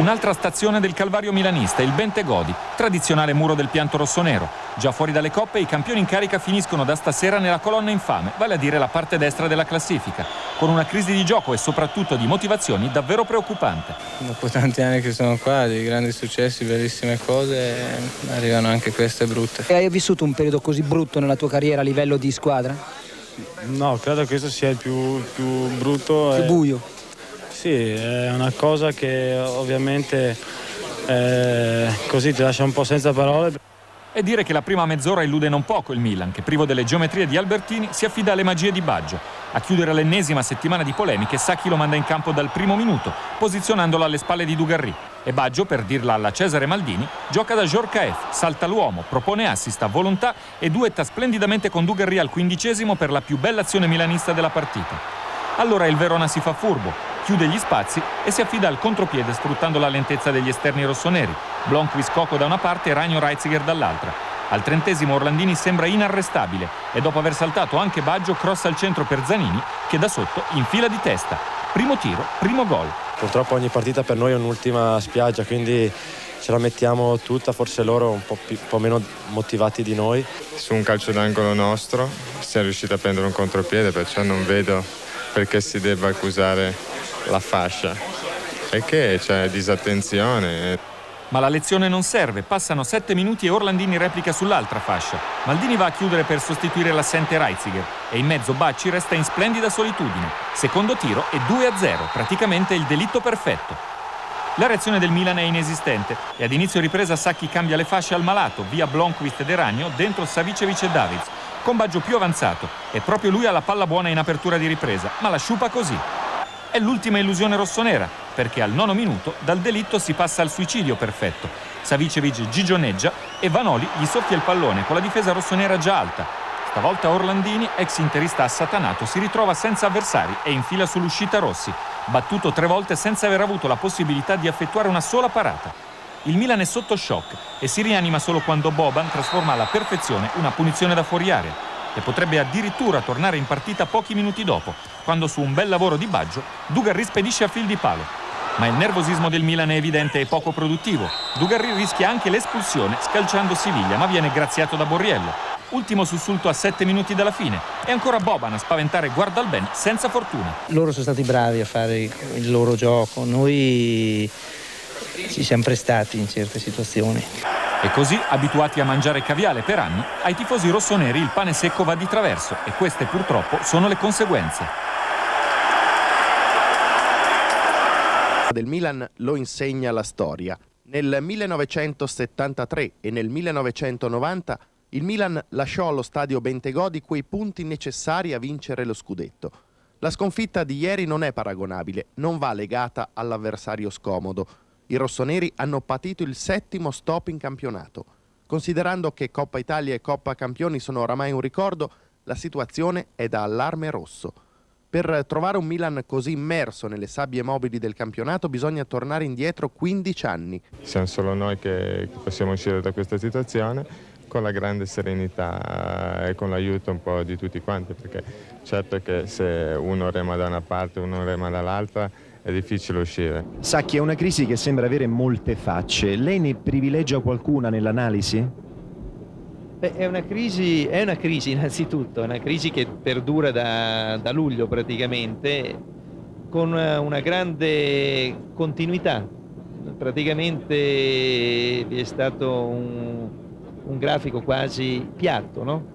Un'altra stazione del calvario milanista, il Bentegodi, tradizionale muro del pianto rossonero. Già fuori dalle coppe i campioni in carica finiscono da stasera nella colonna infame, vale a dire la parte destra della classifica, con una crisi di gioco e soprattutto di motivazioni davvero preoccupante. Dopo tanti anni che sono qua, di grandi successi, bellissime cose, arrivano anche queste brutte. Hai vissuto un periodo così brutto nella tua carriera a livello di squadra? No, credo che questo sia il più brutto. Più buio? Sì, è una cosa che ovviamente così ti lascia un po' senza parole. E dire che la prima mezz'ora illude non poco il Milan, che privo delle geometrie di Albertini si affida alle magie di Baggio. A chiudere l'ennesima settimana di polemiche, Sacchi lo manda in campo dal primo minuto, posizionandolo alle spalle di Dugarry. E Baggio, per dirla alla Cesare Maldini, gioca da Djorkaeff, salta l'uomo, propone assist a volontà e duetta splendidamente con Dugarry al 15° per la più bella azione milanista della partita. Allora il Verona si fa furbo, chiude gli spazi e si affida al contropiede sfruttando la lentezza degli esterni rossoneri. Blomqvist Coco da una parte e Ragno Reitziger dall'altra. Al 30° Orlandini sembra inarrestabile e dopo aver saltato anche Baggio crossa al centro per Zanini che da sotto infila di testa. Primo tiro, primo gol. Purtroppo ogni partita per noi è un'ultima spiaggia, quindi ce la mettiamo tutta, forse loro un po' meno motivati di noi. Su un calcio d'angolo nostro siamo riusciti a prendere un contropiede, perciò non vedo perché si debba accusare la fascia. Perché c'è disattenzione. Ma la lezione non serve, passano 7 minuti e Orlandini replica sull'altra fascia. Maldini va a chiudere per sostituire l'assente Reitziger e in mezzo Bacci resta in splendida solitudine. Secondo tiro e 2-0, praticamente il delitto perfetto. La reazione del Milan è inesistente e ad inizio ripresa Sacchi cambia le fasce al malato, via Blomqvist ed Ragno, dentro Savicevic e Davids, con Baggio più avanzato e proprio lui ha la palla buona in apertura di ripresa, ma la sciupa così. È l'ultima illusione rossonera, perché al 9° minuto dal delitto si passa al suicidio perfetto. Savicevic gigioneggia e Vanoli gli soffia il pallone con la difesa rossonera già alta. Stavolta Orlandini, ex interista assatanato, si ritrova senza avversari e infila sull'uscita Rossi, battuto 3 volte senza aver avuto la possibilità di effettuare una sola parata. Il Milan è sotto shock e si rianima solo quando Boban trasforma alla perfezione una punizione da fuori area e potrebbe addirittura tornare in partita pochi minuti dopo, quando su un bel lavoro di Baggio Dugarry spedisce a fil di palo. Ma il nervosismo del Milan è evidente e poco produttivo. Dugarry rischia anche l'espulsione scalciando Siviglia, ma viene graziato da Borriello. Ultimo sussulto a 7 minuti dalla fine e ancora Boban a spaventare Guardalben senza fortuna. Loro sono stati bravi a fare il loro gioco, noi ci siamo prestati in certe situazioni. E così, abituati a mangiare caviale per anni, ai tifosi rossoneri il pane secco va di traverso e queste purtroppo sono le conseguenze. Del Milan lo insegna la storia. Nel 1973 e nel 1990 il Milan lasciò allo stadio Bentegodi quei punti necessari a vincere lo scudetto. La sconfitta di ieri non è paragonabile, non va legata all'avversario scomodo. I rossoneri hanno patito il 7° stop in campionato. Considerando che Coppa Italia e Coppa Campioni sono oramai un ricordo, la situazione è da allarme rosso. Per trovare un Milan così immerso nelle sabbie mobili del campionato bisogna tornare indietro 15 anni. Siamo solo noi che possiamo uscire da questa situazione con la grande serenità e con l'aiuto un po' di tutti quanti, perché certo che se uno rema da una parte e uno rema dall'altra è difficile uscire. Sacchi, è una crisi che sembra avere molte facce. Lei ne privilegia qualcuna nell'analisi? È una crisi innanzitutto, è una crisi che perdura da luglio praticamente, con una grande continuità. Praticamente vi è stato un grafico quasi piatto, no?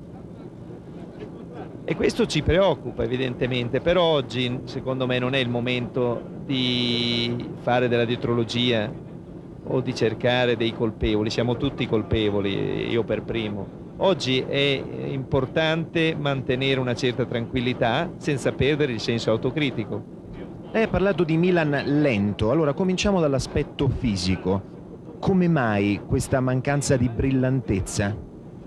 E questo ci preoccupa evidentemente, però oggi secondo me non è il momento di fare della dietrologia o di cercare dei colpevoli, siamo tutti colpevoli, io per primo. Oggi è importante mantenere una certa tranquillità senza perdere il senso autocritico. Lei ha parlato di Milan lento, allora cominciamo dall'aspetto fisico. Come mai questa mancanza di brillantezza?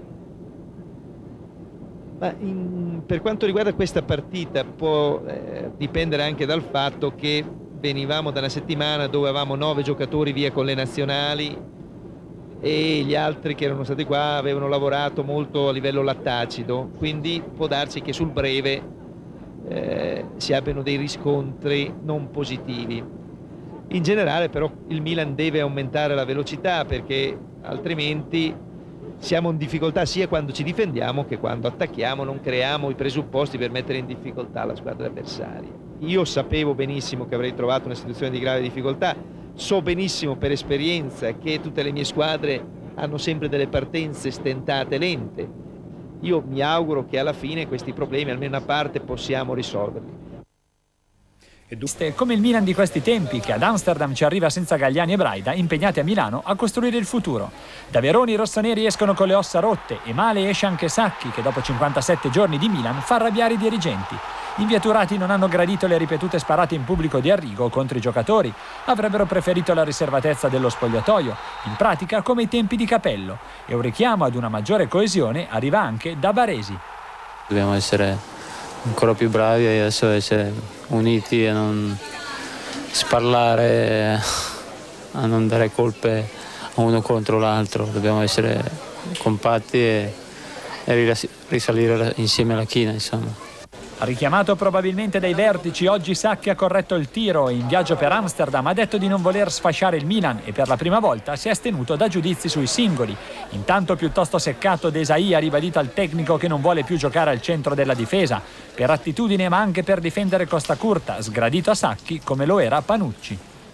Per quanto riguarda questa partita può dipendere anche dal fatto che venivamo da una settimana dove avevamo 9 giocatori via con le nazionali e gli altri che erano stati qua avevano lavorato molto a livello lattacido, quindi può darsi che sul breve si abbiano dei riscontri non positivi. In generale però il Milan deve aumentare la velocità, perché altrimenti siamo in difficoltà sia quando ci difendiamo che quando attacchiamo, non creiamo i presupposti per mettere in difficoltà la squadra avversaria. Io sapevo benissimo che avrei trovato una situazione di grave difficoltà, so benissimo per esperienza che tutte le mie squadre hanno sempre delle partenze stentate, lente. Io mi auguro che alla fine questi problemi, almeno a parte, possiamo risolverli. Come il Milan di questi tempi, che ad Amsterdam ci arriva senza Galliani e Braida, impegnati a Milano a costruire il futuro. Da Verona i rossoneri escono con le ossa rotte e male esce anche Sacchi, che dopo 57 giorni di Milan fa arrabbiare i dirigenti. I Vieturati non hanno gradito le ripetute sparate in pubblico di Arrigo contro i giocatori, avrebbero preferito la riservatezza dello spogliatoio, in pratica come i tempi di Capello, e un richiamo ad una maggiore coesione arriva anche da Baresi. Dobbiamo essere ancora più bravi e adesso essere uniti e non sparlare, a non dare colpe a uno contro l'altro. Dobbiamo essere compatti e risalire insieme alla china, insomma. Richiamato probabilmente dai vertici, oggi Sacchi ha corretto il tiro e in viaggio per Amsterdam ha detto di non voler sfasciare il Milan e per la prima volta si è astenuto da giudizi sui singoli. Intanto piuttosto seccato Desailly ha ribadito al tecnico che non vuole più giocare al centro della difesa, per attitudine ma anche per difendere Costa Curta, sgradito a Sacchi come lo era Panucci.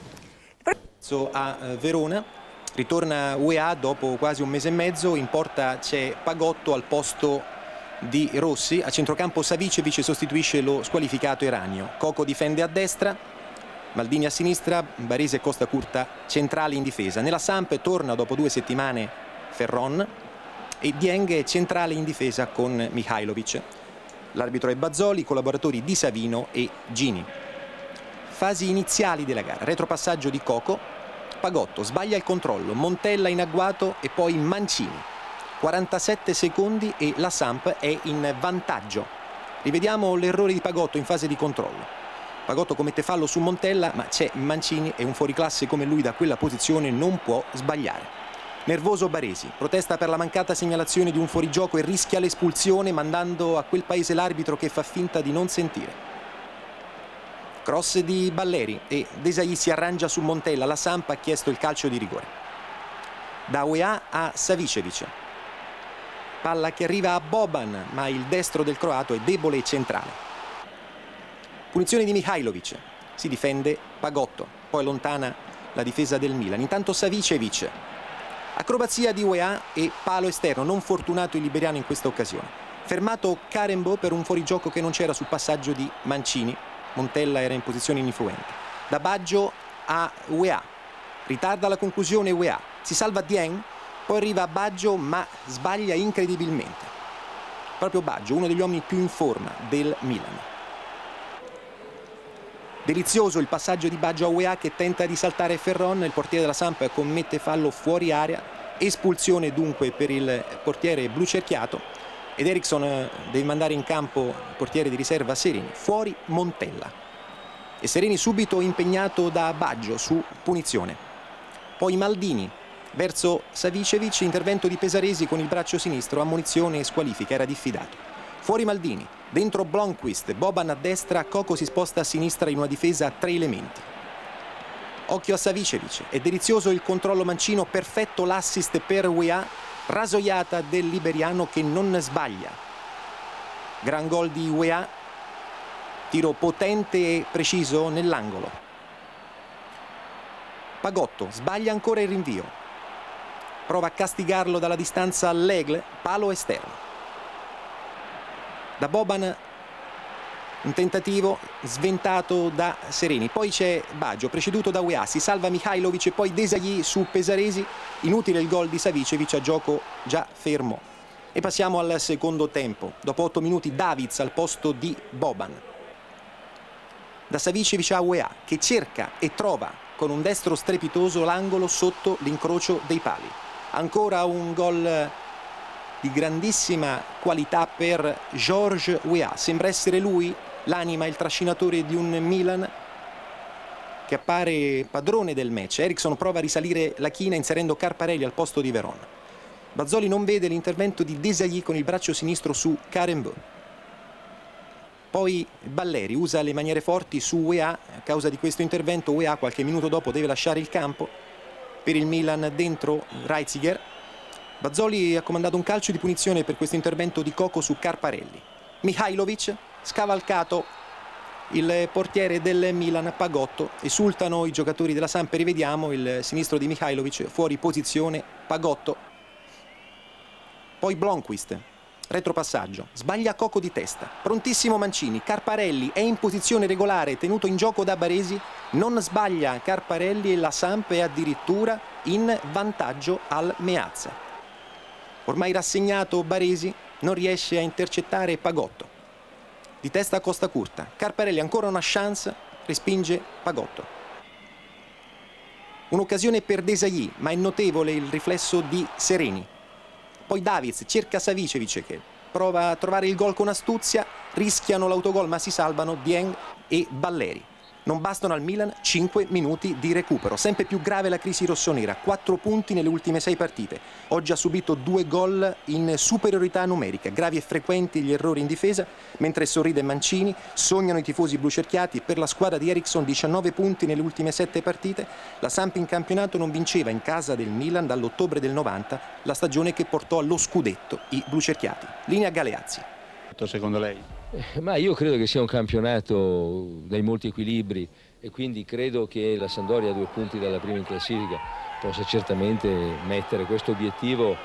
A Verona ritorna UEA dopo quasi un mese e mezzo, in porta c'è Pagotto al posto di Rossi, a centrocampo Savicevic sostituisce lo squalificato Eranio. Coco difende a destra, Maldini a sinistra, Baresi e Costa Curta centrali in difesa. Nella Samp torna dopo 2 settimane Ferron e Dieng è centrale in difesa con Mihajlovic. L'arbitro è Bazzoli, collaboratori Di Savino e Gini. Fasi iniziali della gara, retropassaggio di Coco, Pagotto sbaglia il controllo, Montella in agguato e poi Mancini. 47 secondi e la Samp è in vantaggio. Rivediamo l'errore di Pagotto in fase di controllo. Pagotto commette fallo su Montella, ma c'è Mancini e un fuoriclasse come lui da quella posizione non può sbagliare. Nervoso Baresi, protesta per la mancata segnalazione di un fuorigioco e rischia l'espulsione mandando a quel paese l'arbitro che fa finta di non sentire. Cross di Balleri e Desailly si arrangia su Montella, la Samp ha chiesto il calcio di rigore. Da UEA a Savicevic. Palla che arriva a Boban, ma il destro del croato è debole e centrale. Punizione di Mihajlovic, si difende Pagotto, poi allontana la difesa del Milan. Intanto Savicevic, acrobazia di UEA e palo esterno, non fortunato il liberiano in questa occasione. Fermato Karembeu per un fuorigioco che non c'era sul passaggio di Mancini, Montella era in posizione ininfluente. Da Baggio a UEA, ritarda la conclusione UEA, si salva Dieng. Poi arriva Baggio ma sbaglia incredibilmente. Proprio Baggio, uno degli uomini più in forma del Milan. Delizioso il passaggio di Baggio a UEA che tenta di saltare Ferron, il portiere della Samp commette fallo fuori area, espulsione dunque per il portiere blu cerchiato ed Eriksson deve mandare in campo il portiere di riserva Sereni, fuori Montella. E Sereni subito impegnato da Baggio su punizione. Poi Maldini verso Savicevic, intervento di Pesaresi con il braccio sinistro, ammonizione e squalifica, era diffidato. Fuori Maldini, dentro Blomqvist, Boban a destra, Coco si sposta a sinistra in una difesa a 3 elementi. Occhio a Savicevic, è delizioso il controllo mancino, perfetto l'assist per UEA, rasoiata del liberiano che non sbaglia. Gran gol di UEA, tiro potente e preciso nell'angolo. Pagotto sbaglia ancora il rinvio. Prova a castigarlo dalla distanza all'Egle, palo esterno. Da Boban un tentativo sventato da Sereni. Poi c'è Baggio, preceduto da UEA, si salva Mihajlovic e poi Desailly su Pesaresi. Inutile il gol di Savicevic, a gioco già fermo. E passiamo al secondo tempo. Dopo 8 minuti Davids al posto di Boban. Da Savicevic a UEA, che cerca e trova con un destro strepitoso l'angolo sotto l'incrocio dei pali. Ancora un gol di grandissima qualità per Georges Weah. Sembra essere lui l'anima, il trascinatore di un Milan che appare padrone del match. Eriksson prova a risalire la china inserendo Carparelli al posto di Veron. Bazzoli non vede l'intervento di Desailly con il braccio sinistro su Karembeu. Poi Balleri usa le maniere forti su UEA, a causa di questo intervento UEA qualche minuto dopo deve lasciare il campo. Per il Milan dentro Reitziger. Bazzoli ha comandato un calcio di punizione per questo intervento di Coco su Karparelli. Mihajlovic, scavalcato il portiere del Milan Pagotto, esultano i giocatori della Samp, rivediamo il sinistro di Mihajlovic fuori posizione, Pagotto. Poi Blomqvist, retropassaggio, sbaglia Coco di testa, prontissimo Mancini, Karparelli è in posizione regolare, tenuto in gioco da Baresi, non sbaglia Karparelli e la Samp è addirittura in vantaggio al Meazza. Ormai rassegnato Baresi non riesce a intercettare Pagotto. Di testa a Costa Curta, Karparelli ancora una chance, respinge Pagotto. Un'occasione per Desailly, ma è notevole il riflesso di Sereni. Poi Davids cerca Savicevic che prova a trovare il gol con astuzia, rischiano l'autogol ma si salvano Dieng e Balleri. Non bastano al Milan 5 minuti di recupero. Sempre più grave la crisi rossonera, 4 punti nelle ultime 6 partite. Oggi ha subito 2 gol in superiorità numerica, gravi e frequenti gli errori in difesa, mentre sorride Mancini, sognano i tifosi blucerchiati. Per la squadra di Eriksson 19 punti nelle ultime 7 partite. La Samp in campionato non vinceva in casa del Milan dall'ottobre del 90, la stagione che portò allo scudetto i blucerchiati. Linea Galeazzi. Secondo lei? Ma io credo che sia un campionato dai molti equilibri e quindi credo che la Sampdoria a 2 punti dalla prima in classifica possa certamente mettere questo obiettivo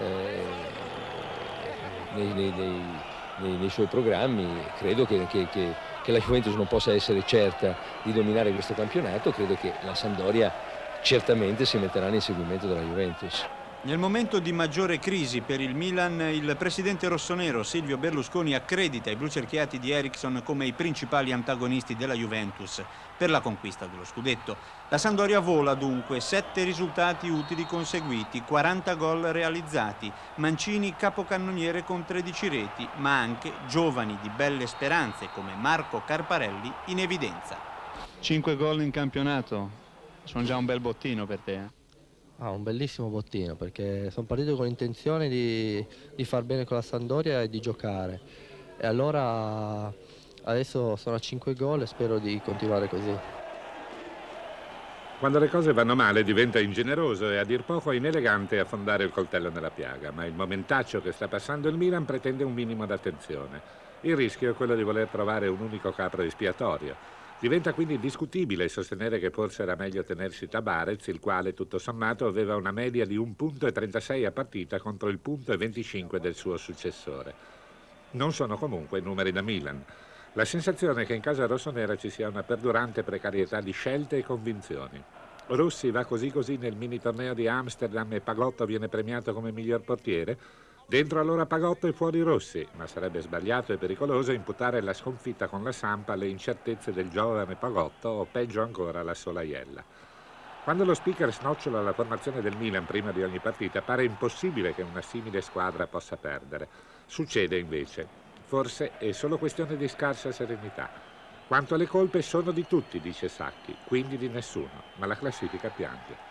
nei suoi programmi. Credo che la Juventus non possa essere certa di dominare questo campionato, credo che la Sampdoria certamente si metterà nel seguimento della Juventus. Nel momento di maggiore crisi per il Milan, il presidente rossonero Silvio Berlusconi accredita i blucerchiati di Eriksson come i principali antagonisti della Juventus per la conquista dello scudetto. La Sampdoria vola dunque, 7 risultati utili conseguiti, 40 gol realizzati, Mancini capocannoniere con 13 reti, ma anche giovani di belle speranze come Marco Karparelli in evidenza. 5 gol in campionato, sono già un bel bottino per te. Un bellissimo bottino, perché sono partito con l'intenzione di far bene con la Sampdoria e di giocare, e allora adesso sono a 5 gol e spero di continuare così. Quando le cose vanno male diventa ingeneroso e a dir poco inelegante affondare il coltello nella piaga, ma il momentaccio che sta passando il Milan pretende un minimo d'attenzione. Il rischio è quello di voler trovare un unico capro espiatorio. Diventa quindi discutibile sostenere che forse era meglio tenersi Tabarez, il quale tutto sommato aveva una media di 1,36 punti a partita contro il 1,25 punti del suo successore. Non sono comunque numeri da Milan. La sensazione è che in casa rossonera ci sia una perdurante precarietà di scelte e convinzioni. Rossi va così nel mini torneo di Amsterdam e Pagotto viene premiato come miglior portiere. Dentro allora Pagotto e fuori Rossi, ma sarebbe sbagliato e pericoloso imputare la sconfitta con la Samp alle incertezze del giovane Pagotto o peggio ancora alla solaiella. Quando lo speaker snocciola la formazione del Milan prima di ogni partita pare impossibile che una simile squadra possa perdere. Succede invece. Forse è solo questione di scarsa serenità. Quanto alle colpe sono di tutti, dice Sacchi, quindi di nessuno, ma la classifica piange.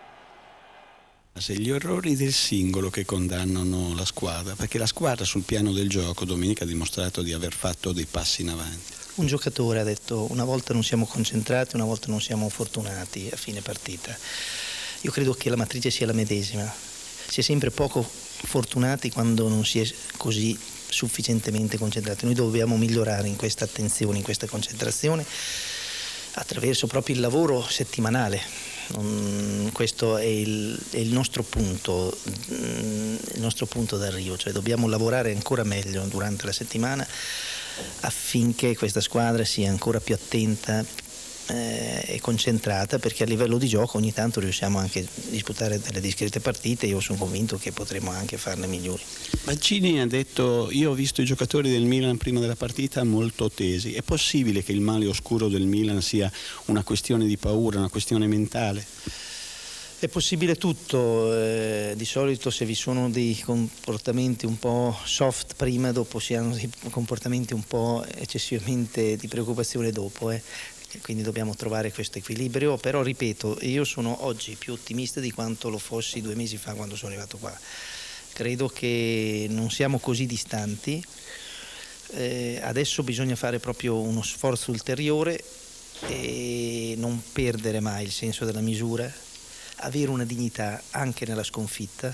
Se gli errori del singolo che condannano la squadra, perché la squadra sul piano del gioco domenica ha dimostrato di aver fatto dei passi in avanti. Un giocatore ha detto: una volta non siamo concentrati, una volta non siamo fortunati a fine partita. Io credo che la matrice sia la medesima, si è sempre poco fortunati quando non si è così sufficientemente concentrati. Noi dobbiamo migliorare in questa attenzione, in questa concentrazione, attraverso proprio il lavoro settimanale. Questo è il nostro punto d'arrivo, cioè dobbiamo lavorare ancora meglio durante la settimana affinché questa squadra sia ancora più attenta e concentrata, perché a livello di gioco ogni tanto riusciamo anche a disputare delle discrete partite. Io sono convinto che potremo anche farne migliori. Mancini ha detto: io ho visto i giocatori del Milan prima della partita molto tesi. È possibile che il male oscuro del Milan sia una questione di paura, una questione mentale? È possibile tutto, di solito se vi sono dei comportamenti un po' soft prima, dopo si hanno dei comportamenti un po' eccessivamente di preoccupazione dopo. Quindi dobbiamo trovare questo equilibrio, però ripeto, io sono oggi più ottimista di quanto lo fossi 2 mesi fa quando sono arrivato qua. Credo che non siamo così distanti, Adesso bisogna fare proprio uno sforzo ulteriore e non perdere mai il senso della misura, avere una dignità anche nella sconfitta,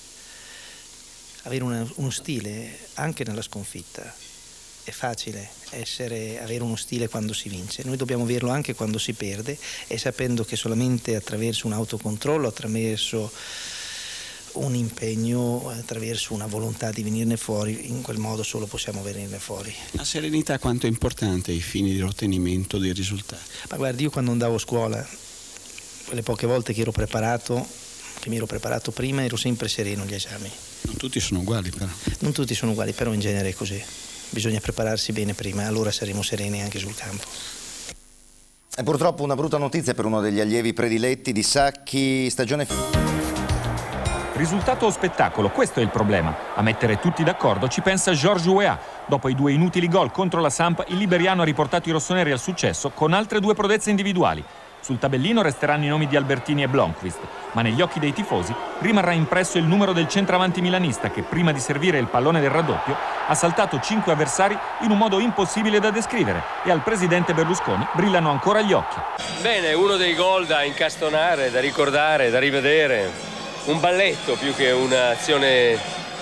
avere uno stile anche nella sconfitta. È facile avere uno stile quando si vince, noi dobbiamo averlo anche quando si perde, e sapendo che solamente attraverso un autocontrollo, attraverso un impegno, attraverso una volontà di venirne fuori, in quel modo solo possiamo venirne fuori. La serenità quanto è importante ai fini dell'ottenimento dei risultati? Ma guardi, io quando andavo a scuola, quelle poche volte che mi ero preparato prima, ero sempre sereno agli esami. Non tutti sono uguali però. Non tutti sono uguali, però in genere è così. Bisogna prepararsi bene prima, allora saremo sereni anche sul campo. È purtroppo una brutta notizia per uno degli allievi prediletti di Sacchi, stagione... Risultato o spettacolo, questo è il problema. A mettere tutti d'accordo ci pensa Georges Weah. Dopo i 2 inutili gol contro la Samp, il liberiano ha riportato i rossoneri al successo con altre 2 prodezze individuali. Sul tabellino resteranno i nomi di Albertini e Blomqvist, ma negli occhi dei tifosi rimarrà impresso il numero del centravanti milanista che, prima di servire il pallone del raddoppio, ha saltato 5 avversari in un modo impossibile da descrivere, e al presidente Berlusconi brillano ancora gli occhi. Bene, uno dei gol da incastonare, da ricordare, da rivedere. Un balletto più che un'azione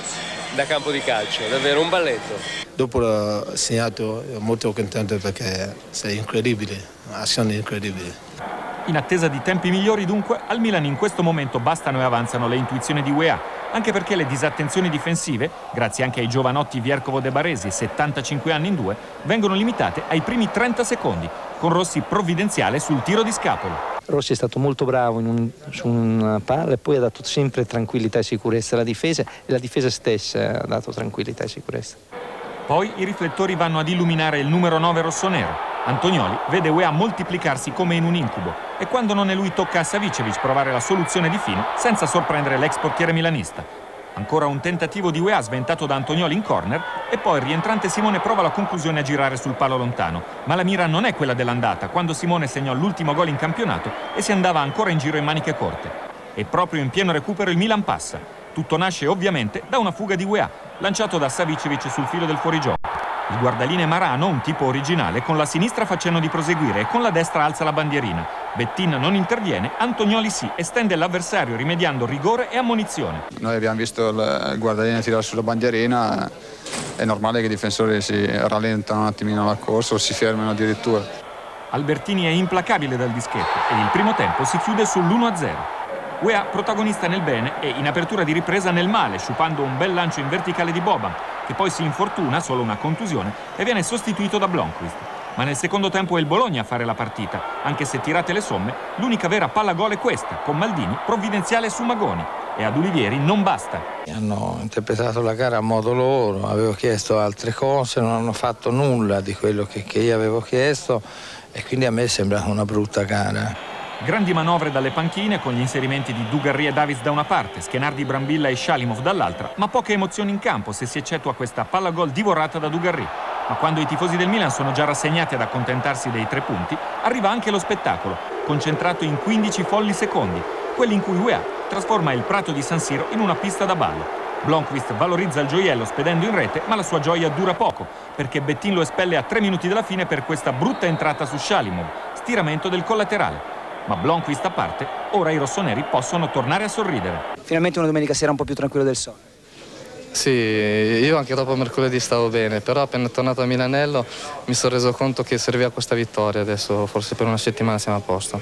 da campo di calcio, davvero un balletto. Dopo l'ho segnato, ero molto contento perché sei incredibile, un'azione incredibile. In attesa di tempi migliori dunque, al Milan in questo momento bastano e avanzano le intuizioni di Weah, anche perché le disattenzioni difensive, grazie anche ai giovanotti Viercovo De Baresi, 75 anni in 2, vengono limitate ai primi 30 secondi, con Rossi provvidenziale sul tiro di scapolo. Rossi è stato molto bravo su una palla e poi ha dato sempre tranquillità e sicurezza alla difesa, e la difesa stessa ha dato tranquillità e sicurezza. Poi i riflettori vanno ad illuminare il numero 9 rossonero. Antonioli vede Weah moltiplicarsi come in un incubo, e quando non è lui tocca a Savicevic provare la soluzione di fino senza sorprendere l'ex portiere milanista. Ancora un tentativo di Weah sventato da Antonioli in corner, e poi il rientrante Simone prova la conclusione a girare sul palo lontano, ma la mira non è quella dell'andata, quando Simone segnò l'ultimo gol in campionato e si andava ancora in giro in maniche corte. E proprio in pieno recupero il Milan passa. Tutto nasce ovviamente da una fuga di Weah, lanciato da Savicevic sul filo del fuorigioco. Il guardaline Marano, un tipo originale, con la sinistra fa cenno di proseguire e con la destra alza la bandierina. Bettin non interviene, Antonioli sì, estende l'avversario rimediando rigore e ammonizione. Noi abbiamo visto il guardaline tirare sulla bandierina, è normale che i difensori si rallentano un attimino la corsa o si fermano addirittura. Albertini è implacabile dal dischetto e il primo tempo si chiude sull'1-0. Weah protagonista nel bene e in apertura di ripresa nel male, sciupando un bel lancio in verticale di Boban, che poi si infortuna, solo una contusione, e viene sostituito da Blomqvist. Ma nel secondo tempo è il Bologna a fare la partita, anche se tirate le somme, l'unica vera palla gol è questa, con Maldini provvidenziale su Magoni, e ad Olivieri non basta. Hanno interpretato la gara a modo loro, avevo chiesto altre cose, non hanno fatto nulla di quello che io avevo chiesto, e quindi a me è sembrata una brutta gara. Grandi manovre dalle panchine con gli inserimenti di Dugarry e Davids da una parte, Schenardi, Brambilla e Shalimov dall'altra, ma poche emozioni in campo se si eccettua questa palla gol divorata da Dugarry. Ma quando i tifosi del Milan sono già rassegnati ad accontentarsi dei 3 punti, arriva anche lo spettacolo, concentrato in 15 folli secondi, quelli in cui Weah trasforma il prato di San Siro in una pista da ballo. Blomqvist valorizza il gioiello spedendo in rete, ma la sua gioia dura poco, perché Bettin lo espelle a 3 minuti dalla fine per questa brutta entrata su Shalimov, stiramento del collaterale. Ma Blomqvist a parte, ora i rossoneri possono tornare a sorridere. Finalmente una domenica sera un po' più tranquillo del solito. Sì, io anche dopo mercoledì stavo bene, però appena tornato a Milanello mi sono reso conto che serviva questa vittoria, adesso forse per una settimana siamo a posto.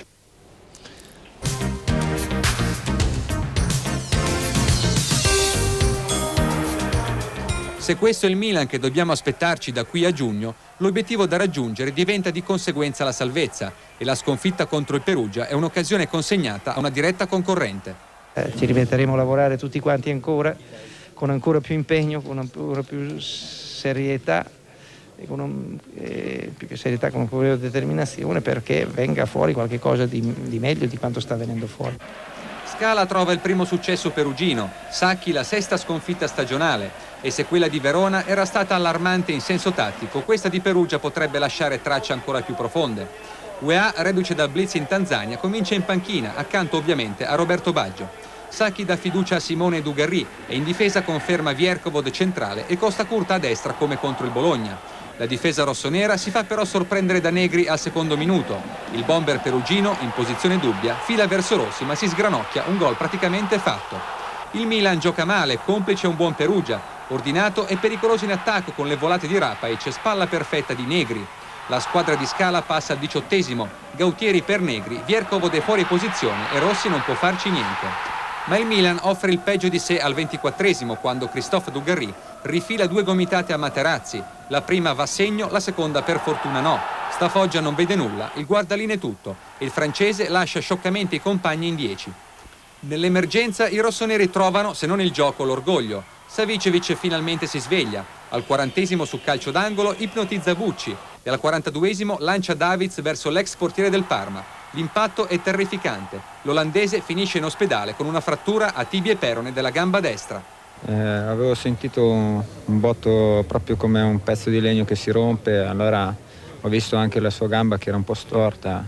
Se questo è il Milan che dobbiamo aspettarci da qui a giugno, l'obiettivo da raggiungere diventa di conseguenza la salvezza, e la sconfitta contro il Perugia è un'occasione consegnata a una diretta concorrente. Ci rimetteremo a lavorare tutti quanti ancora, con ancora più impegno, con ancora più serietà, e più che serietà, con una determinazione, perché venga fuori qualche cosa di meglio di quanto sta venendo fuori. Scala trova il primo successo perugino, Sacchi la 6ª sconfitta stagionale, e se quella di Verona era stata allarmante in senso tattico, questa di Perugia potrebbe lasciare tracce ancora più profonde. Weah, reduce dal blitz in Tanzania, comincia in panchina, accanto ovviamente a Roberto Baggio. Sacchi dà fiducia a Simone e Dugarry e in difesa conferma Vierkovod centrale e Costa Curta a destra come contro il Bologna. La difesa rossonera si fa però sorprendere da Negri al secondo minuto. Il bomber perugino, in posizione dubbia, fila verso Rossi ma si sgranocchia, un gol praticamente fatto. Il Milan gioca male, complice un buon Perugia, ordinato e pericoloso in attacco con le volate di Rapaic, spalla perfetta di Negri. La squadra di Scala passa al 18°, Gautieri per Negri, Vierkovod è fuori posizione e Rossi non può farci niente. Ma il Milan offre il peggio di sé al 24° quando Christophe Dugarry rifila 2 gomitate a Materazzi. La prima va a segno, la seconda per fortuna no. Stafoggia non vede nulla, il guardaline è tutto. Il francese lascia scioccamente i compagni in 10. Nell'emergenza i rossoneri trovano, se non il gioco, l'orgoglio. Savicevic finalmente si sveglia. Al 40° su calcio d'angolo ipnotizza Bucci e al 42° lancia Davids verso l'ex portiere del Parma. L'impatto è terrificante. L'olandese finisce in ospedale con una frattura a tibia e perone della gamba destra. Avevo sentito un botto proprio come un pezzo di legno che si rompe, allora ho visto anche la sua gamba che era un po' storta.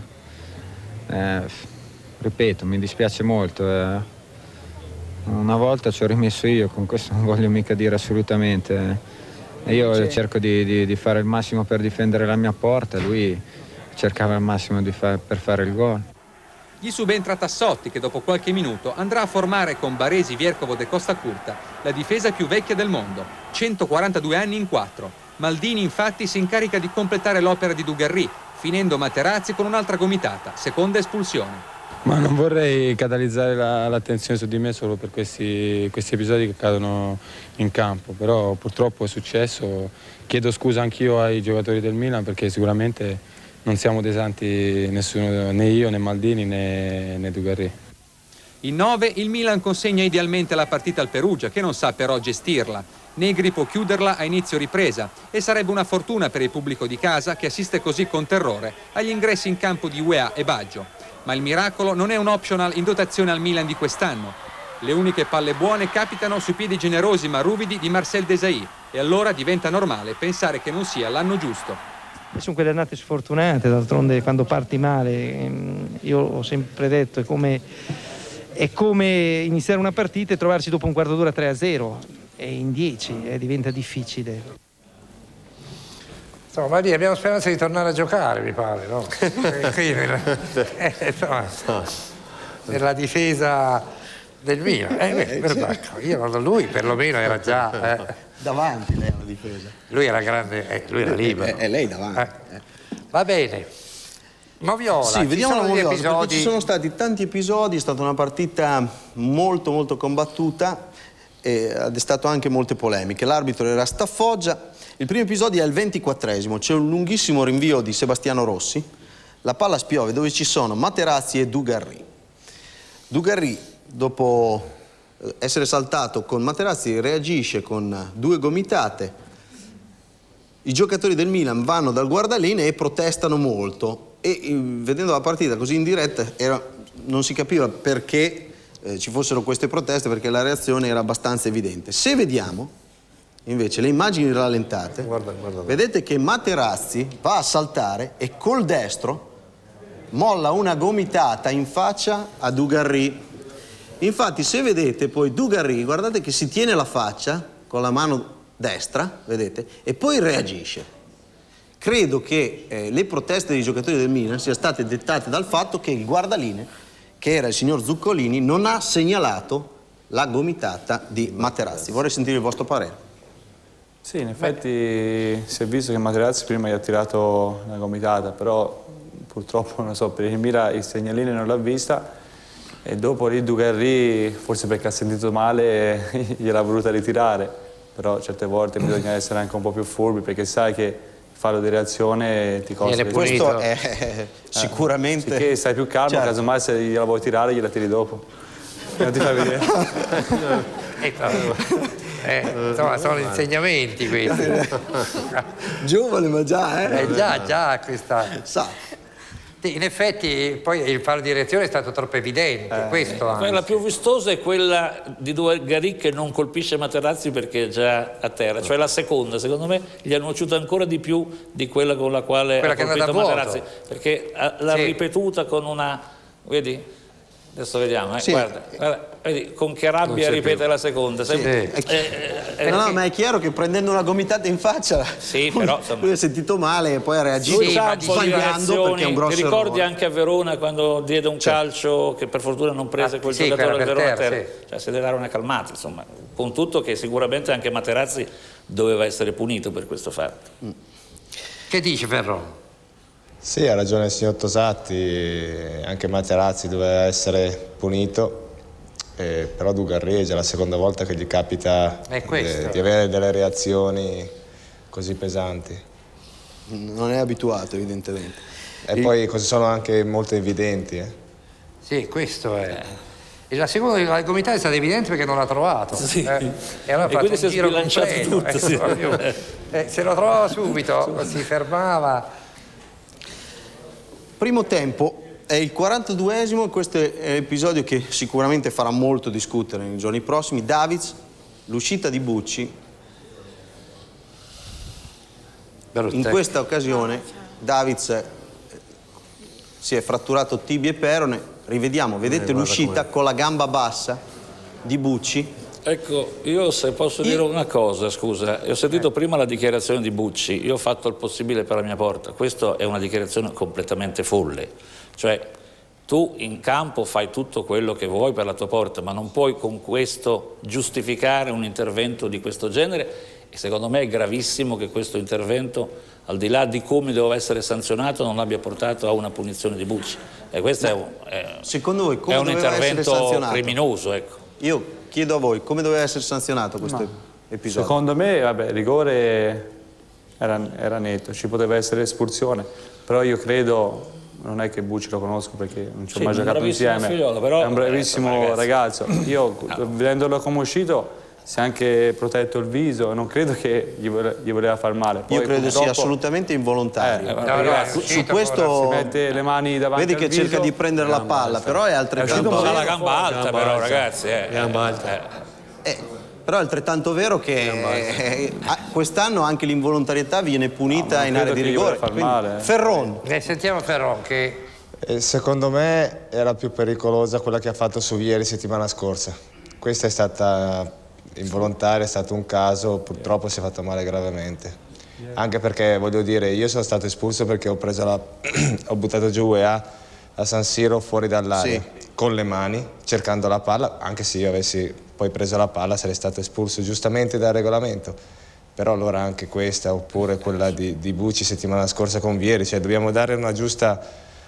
Ripeto, mi dispiace molto. Una volta ci ho rimesso io, con questo non voglio mica dire assolutamente. Io cerco di fare il massimo per difendere la mia porta, lui cercava il massimo per fare il gol. Gli subentra Tassotti che dopo qualche minuto andrà a formare con Baresi, Vierkovod e Costa Curta la difesa più vecchia del mondo, 142 anni in 4. Maldini infatti si incarica di completare l'opera di Dugarry, finendo Materazzi con un'altra gomitata, seconda espulsione. Ma non vorrei catalizzare l'attenzione su di me solo per questi episodi che accadono in campo, però purtroppo è successo. Chiedo scusa anch'io ai giocatori del Milan perché sicuramente non siamo dei santi nessuno, né io né Maldini né Dugarry. In 9 il Milan consegna idealmente la partita al Perugia che non sa però gestirla. Negri può chiuderla a inizio ripresa e sarebbe una fortuna per il pubblico di casa che assiste così con terrore agli ingressi in campo di UEA e Baggio. Ma il miracolo non è un optional in dotazione al Milan di quest'anno. Le uniche palle buone capitano sui piedi generosi ma ruvidi di Marcel Desailly e allora diventa normale pensare che non sia l'anno giusto. Sono quelle annate sfortunate, d'altronde quando parti male, io ho sempre detto, è come iniziare una partita e trovarsi dopo un quarto d'ora 3-0, e in 10 diventa difficile. Insomma, lì abbiamo speranza di tornare a giocare, mi pare, no? Qui nella difesa del Milan. Io lui perlomeno era già davanti lei alla difesa. Lui era grande, lui era libero. E lei davanti. Va bene. Moviola, sì, vediamo la Moviola, perché ci sono stati tanti episodi, è stata una partita molto molto combattuta e ha destato anche molte polemiche. L'arbitro era Stafoggia. Il primo episodio è al 24°, c'è un lunghissimo rinvio di Sebastiano Rossi, la palla spiove dove ci sono Materazzi e Dugarry. Dugarry, dopo essere saltato con Materazzi, reagisce con 2 gomitate. I giocatori del Milan vanno dal guardaline e protestano molto e vedendo la partita così in diretta non si capiva perché ci fossero queste proteste, perché la reazione era abbastanza evidente. Se vediamo invece le immagini rallentate, guarda. Vedete che Materazzi va a saltare e col destro molla una gomitata in faccia a Dugarry. Infatti se vedete poi Dugarry, guardate che si tiene la faccia con la mano destra, vedete, e poi reagisce. Credo che le proteste dei giocatori del Milan siano state dettate dal fatto che il guardaline, che era il signor Zuccolini, non ha segnalato la gomitata di Materazzi. Vorrei sentire il vostro parere. Sì, in effetti si è visto che Materazzi prima gli ha tirato la gomitata, però purtroppo, non so, per il Milan il segnalino non l'ha vista e dopo lì Dugarry, forse perché ha sentito male, gliel'ha voluta ritirare, però certe volte bisogna essere anche un po' più furbi perché sai che il fallo di reazione ti costa. Questo è sicuramente... Che stai più calmo, certo. Casomai se gliela vuoi tirare gliela tiri dopo. Non ti fai vedere. Insomma, sono insegnamenti questi. Giovane ma già, già questa. In effetti poi il fallo di reazione è stato troppo evidente, questo anche. Quella più vistosa è quella di Dugarry che non colpisce Materazzi perché è già a terra, cioè la seconda, secondo me gli è nuociuta ancora di più di quella con la quale ha colpito Materazzi, perché l'ha ripetuta con una, vedi? Adesso vediamo, Sì. guarda, vedi, con che rabbia ripete la seconda. No, ma è chiaro che prendendo una gomitata in faccia però, lui ha sentito male e poi ha reagito sbagliando perché è un grosso Ti ricordi errore. anche a Verona quando diede un calcio che per fortuna non prese quel giocatore del Verona a terra? Cioè, si deve dare una calmata, insomma, con tutto che sicuramente anche Materazzi doveva essere punito per questo fatto. Che dice Ferro? Sì, ha ragione il signor Tosatti, anche Materazzi doveva essere punito, però Dugarry è già la seconda volta che gli capita di avere delle reazioni così pesanti. Non è abituato evidentemente. E poi così sono anche molto evidenti. Sì, questo è. E la seconda, la gomitata è stata evidente perché non l'ha trovato. Sì. E allora ha fatto quindi si è un giro sbilanciato completo. tutto. Se lo trovava subito, si fermava. Primo tempo, è il 42esimo, questo è l'episodio che sicuramente farà molto discutere nei giorni prossimi. Davids, l'uscita di Bucci. In questa occasione Davids si è fratturato tibia e perone. Rivediamo, vedete l'uscita con la gamba bassa di Bucci. Ecco, io se posso dire una cosa, scusa, ho sentito prima la dichiarazione di Bucci, io ho fatto il possibile per la mia porta, questa è una dichiarazione completamente folle, cioè tu in campo fai tutto quello che vuoi per la tua porta, ma non puoi con questo giustificare un intervento di questo genere e secondo me è gravissimo che questo intervento, al di là di come doveva essere sanzionato, non abbia portato a una punizione di Bucci. E questo secondo voi come è un doveva essere intervento sanzionato? criminoso, ecco. Io chiedo a voi, come doveva essere sanzionato questo episodio? Secondo me, vabbè, rigore era netto, ci poteva essere espulsione, però io credo, non è che Bucci lo conosco perché non ci ho mai giocato insieme, figliola, però è un bravissimo ragazzo. Io, vedendolo come uscito, si è anche protetto il viso, non credo che gli voleva far male. Poi, io credo sia assolutamente involontario. Su questo si mette le mani davanti vedi che cerca di prendere la palla, però è altrettanto vero. La gamba alta, però, ragazzi. Gamba alta. Però è altrettanto vero che quest'anno anche l'involontarietà viene punita in area di rigore. Ferron. Sentiamo Ferron che... Secondo me era più pericolosa quella che ha fatto su Vieri settimana scorsa. Questa è stata involontaria, è stato un caso, purtroppo si è fatto male gravemente. Anche perché, voglio dire, io sono stato espulso perché ho buttato giù UEA a San Siro fuori dall'area, con le mani, cercando la palla, anche se io avessi poi preso la palla sarei stato espulso giustamente dal regolamento. Però allora anche questa, oppure quella di Bucci settimana scorsa con Vieri, cioè dobbiamo dare una giusta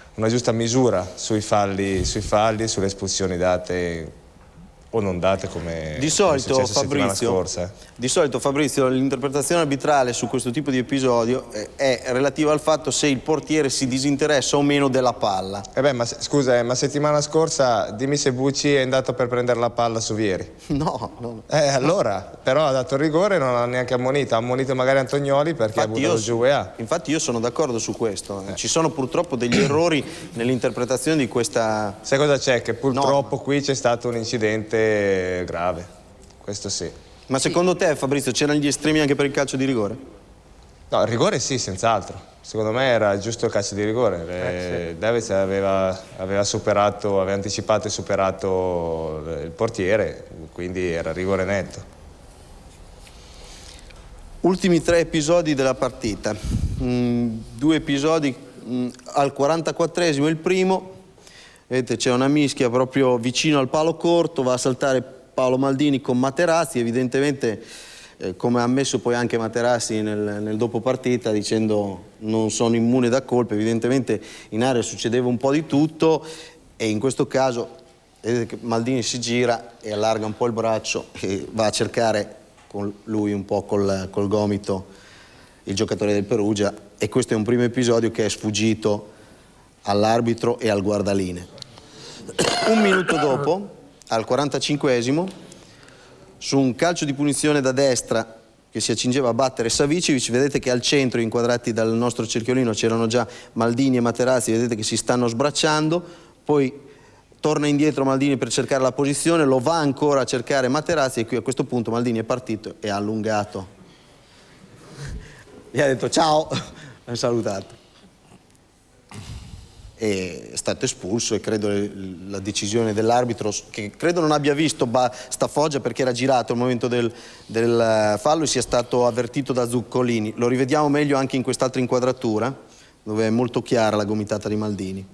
misura sui falli, sulle espulsioni date o non date come di solito, scorsa. Di solito Fabrizio, l'interpretazione arbitrale su questo tipo di episodio è relativa al fatto se il portiere si disinteressa o meno della palla. Ma scusa, ma settimana scorsa dimmi se Bucci è andato per prendere la palla su Vieri. No. Allora, però ha dato il rigore e non ha neanche ammonito, ha ammonito magari Antonioli perché ha buttato giù UEA. Infatti io sono d'accordo su questo, ci sono purtroppo degli errori nell'interpretazione di questa... Sai cosa c'è? Che purtroppo qui c'è stato un incidente grave, questo sì. Ma secondo te, Fabrizio, c'erano gli estremi anche per il calcio di rigore? No, il rigore sì, senz'altro. Secondo me era giusto il calcio di rigore. Davids aveva anticipato e superato il portiere, quindi era rigore netto. Ultimi 3 episodi della partita. 2 episodi al 44esimo il primo. Vedete, c'è una mischia proprio vicino al palo corto, va a saltare Paolo Maldini con Materazzi, evidentemente come ha ammesso poi anche Materazzi nel dopo partita dicendo non sono immune da colpe, evidentemente in area succedeva un po' di tutto e in questo caso vedete che Maldini si gira e allarga un po' il braccio e va a cercare con lui un po' col gomito il giocatore del Perugia e questo è un primo episodio che è sfuggito all'arbitro e al guardaline. Un minuto dopo, al 45esimo, su un calcio di punizione da destra che si accingeva a battere Savicevic, vedete che al centro, inquadrati dal nostro cerchiolino, c'erano già Maldini e Materazzi, vedete che si stanno sbracciando, poi torna indietro Maldini per cercare la posizione, lo va ancora a cercare Materazzi e qui a questo punto Maldini è partito e ha allungato. Gli ha detto ciao, l'ha salutato. è stato espulso, e credo la decisione dell'arbitro, che credo non abbia visto Stafoggia perché era girato al momento del fallo, e sia stato avvertito da Zuccolini. Lo rivediamo meglio anche in quest'altra inquadratura, dove è molto chiara la gomitata di Maldini.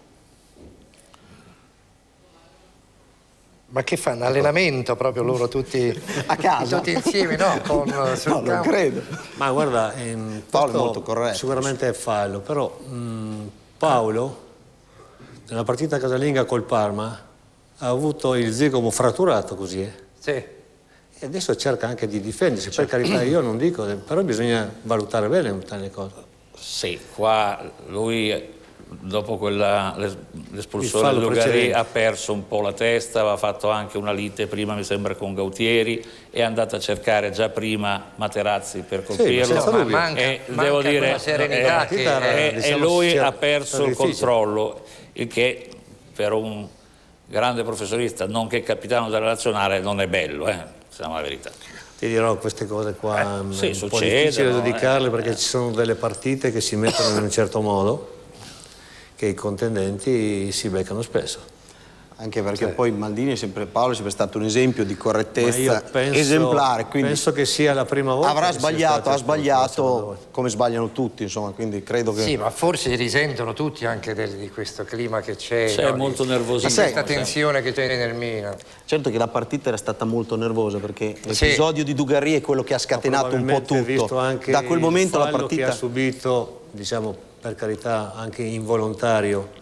Ma che fanno? Allenamento proprio loro tutti a casa? Tutti insieme, no? No, non credo. Ma guarda, Paolo è molto corretto. Sicuramente è fallo, però Paolo, nella partita casalinga col Parma, ha avuto il zigomo fratturato così. Sì. E adesso cerca anche di difendersi, per carità, io non dico, però bisogna valutare bene tale cose. Sì, qua lui dopo l'espulsione di Dugarry precedente ha perso un po' la testa, aveva fatto anche una lite prima mi sembra con Gautieri, è andato a cercare già prima Materazzi per colpirlo, sì, ma devo dire serenità e lui ha perso il controllo, il che per un grande professionista, nonché capitano della nazionale, non è bello, diciamo la verità. Ti dirò, queste cose qua sì, è un po' difficile giudicarle, perché ci sono delle partite che si mettono in un certo modo, che i contendenti si beccano spesso. Anche perché poi Maldini Paolo è sempre stato un esempio di correttezza penso, esemplare, quindi penso che sia la prima volta ha sbagliato come sbagliano tutti, insomma, quindi credo che... Sì, ma forse risentono tutti anche di questo clima che c'è, no? Molto nervosismo, di questa tensione che c'è nel Milan. Certo che la partita era stata molto nervosa, perché l'episodio di Dugarry è quello che ha scatenato un po' tutto. Visto anche da quel momento la partita partita che ha subito, diciamo, per carità, anche involontario,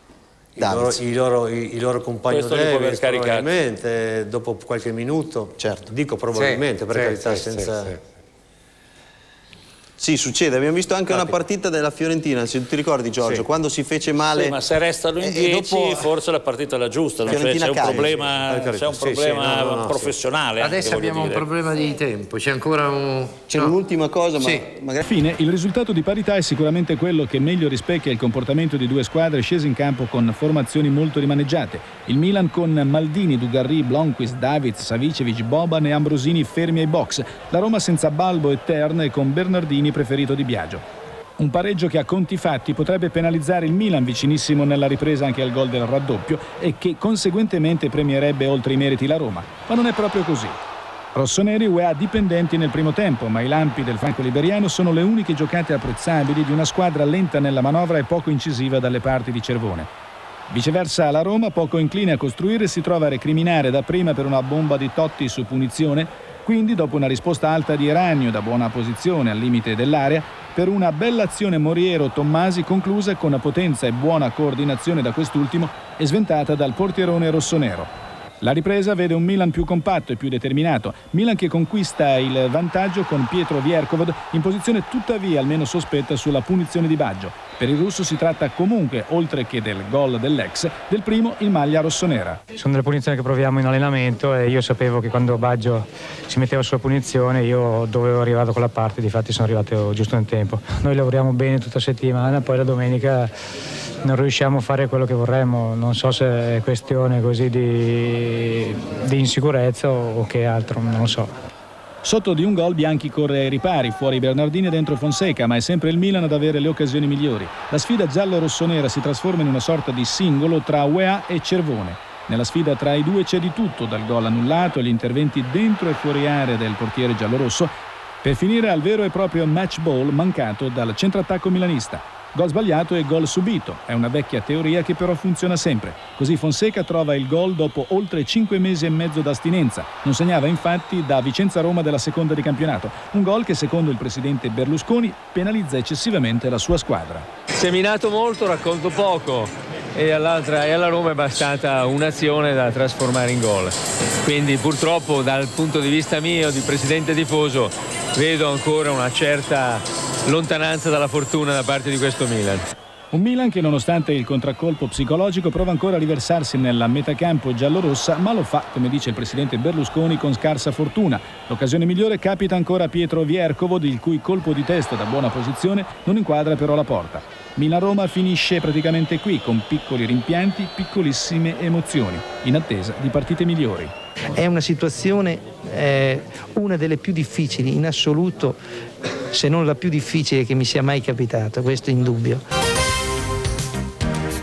i loro compagni Davis, probabilmente dopo qualche minuto, dico probabilmente, per carità, senza... Sì, succede, abbiamo visto anche una partita della Fiorentina, se tu ti ricordi Giorgio, quando si fece male... Sì, ma se restano in 10 forse la partita è la giusta, c'è un problema, professionale. Adesso abbiamo un problema di tempo, c'è ancora un... C'è un'ultima cosa, ma Alla fine il risultato di parità è sicuramente quello che meglio rispecchia il comportamento di due squadre scese in campo con formazioni molto rimaneggiate. Il Milan con Maldini, Dugarry, Blomqvist, Davids, Savicevic, Boban e Ambrosini fermi ai box. La Roma senza Balbo e Terne con Bernardini preferito di Biagio. Un pareggio che a conti fatti potrebbe penalizzare il Milan, vicinissimo nella ripresa anche al gol del raddoppio, e che conseguentemente premierebbe oltre i meriti la Roma. Ma non è proprio così. Rossoneri UEA dipendenti nel primo tempo, ma i lampi del flanco liberiano sono le uniche giocate apprezzabili di una squadra lenta nella manovra e poco incisiva dalle parti di Cervone. Viceversa la Roma, poco incline a costruire, si trova a recriminare dapprima per una bomba di Totti su punizione, quindi dopo una risposta alta di Eragno da buona posizione al limite dell'area, per una bella azione Moriero-Tommasi conclusa con potenza e buona coordinazione da quest'ultimo e sventata dal portierone rossonero. La ripresa vede un Milan più compatto e più determinato, Milan che conquista il vantaggio con Pietro Vierkovod in posizione tuttavia almeno sospetta sulla punizione di Baggio. Per il russo si tratta comunque, oltre che del gol dell'ex, del primo in maglia rossonera. Sono delle punizioni che proviamo in allenamento e io sapevo che quando Baggio si metteva sulla punizione io dovevo arrivare da quella parte, difatti sono arrivato giusto in tempo. Noi lavoriamo bene tutta la settimana, poi la domenica non riusciamo a fare quello che vorremmo, non so se è questione così di insicurezza o che altro, non lo so. Sotto di un gol Bianchi corre ai ripari, fuori Bernardini e dentro Fonseca, ma è sempre il Milan ad avere le occasioni migliori. La sfida giallo-rossonera si trasforma in una sorta di singolo tra UEA e Cervone. Nella sfida tra i due c'è di tutto, dal gol annullato agli interventi dentro e fuori area del portiere giallorosso, per finire al vero e proprio match ball mancato dal centrattacco milanista. Gol sbagliato e gol subito, è una vecchia teoria che però funziona sempre. Così Fonseca trova il gol dopo oltre 5 mesi e mezzo d'astinenza. Non segnava infatti da Vicenza-Roma della seconda di campionato. Un gol che secondo il presidente Berlusconi penalizza eccessivamente la sua squadra. Seminato molto, raccolto poco e alla Roma è bastata un'azione da trasformare in gol. Quindi purtroppo dal punto di vista mio di presidente tifoso vedo ancora una certa lontananza dalla fortuna da parte di questo Milan. Un Milan che nonostante il contraccolpo psicologico prova ancora a riversarsi nella metacampo giallorossa, ma lo fa, come dice il presidente Berlusconi, con scarsa fortuna. L'occasione migliore capita ancora a Pietro Vierkovod, il cui colpo di testa da buona posizione non inquadra però la porta. Milan-Roma finisce praticamente qui, con piccoli rimpianti, piccolissime emozioni, in attesa di partite migliori. È una situazione, una delle più difficili in assoluto, se non la più difficile che mi sia mai capitata, questo è indubbio.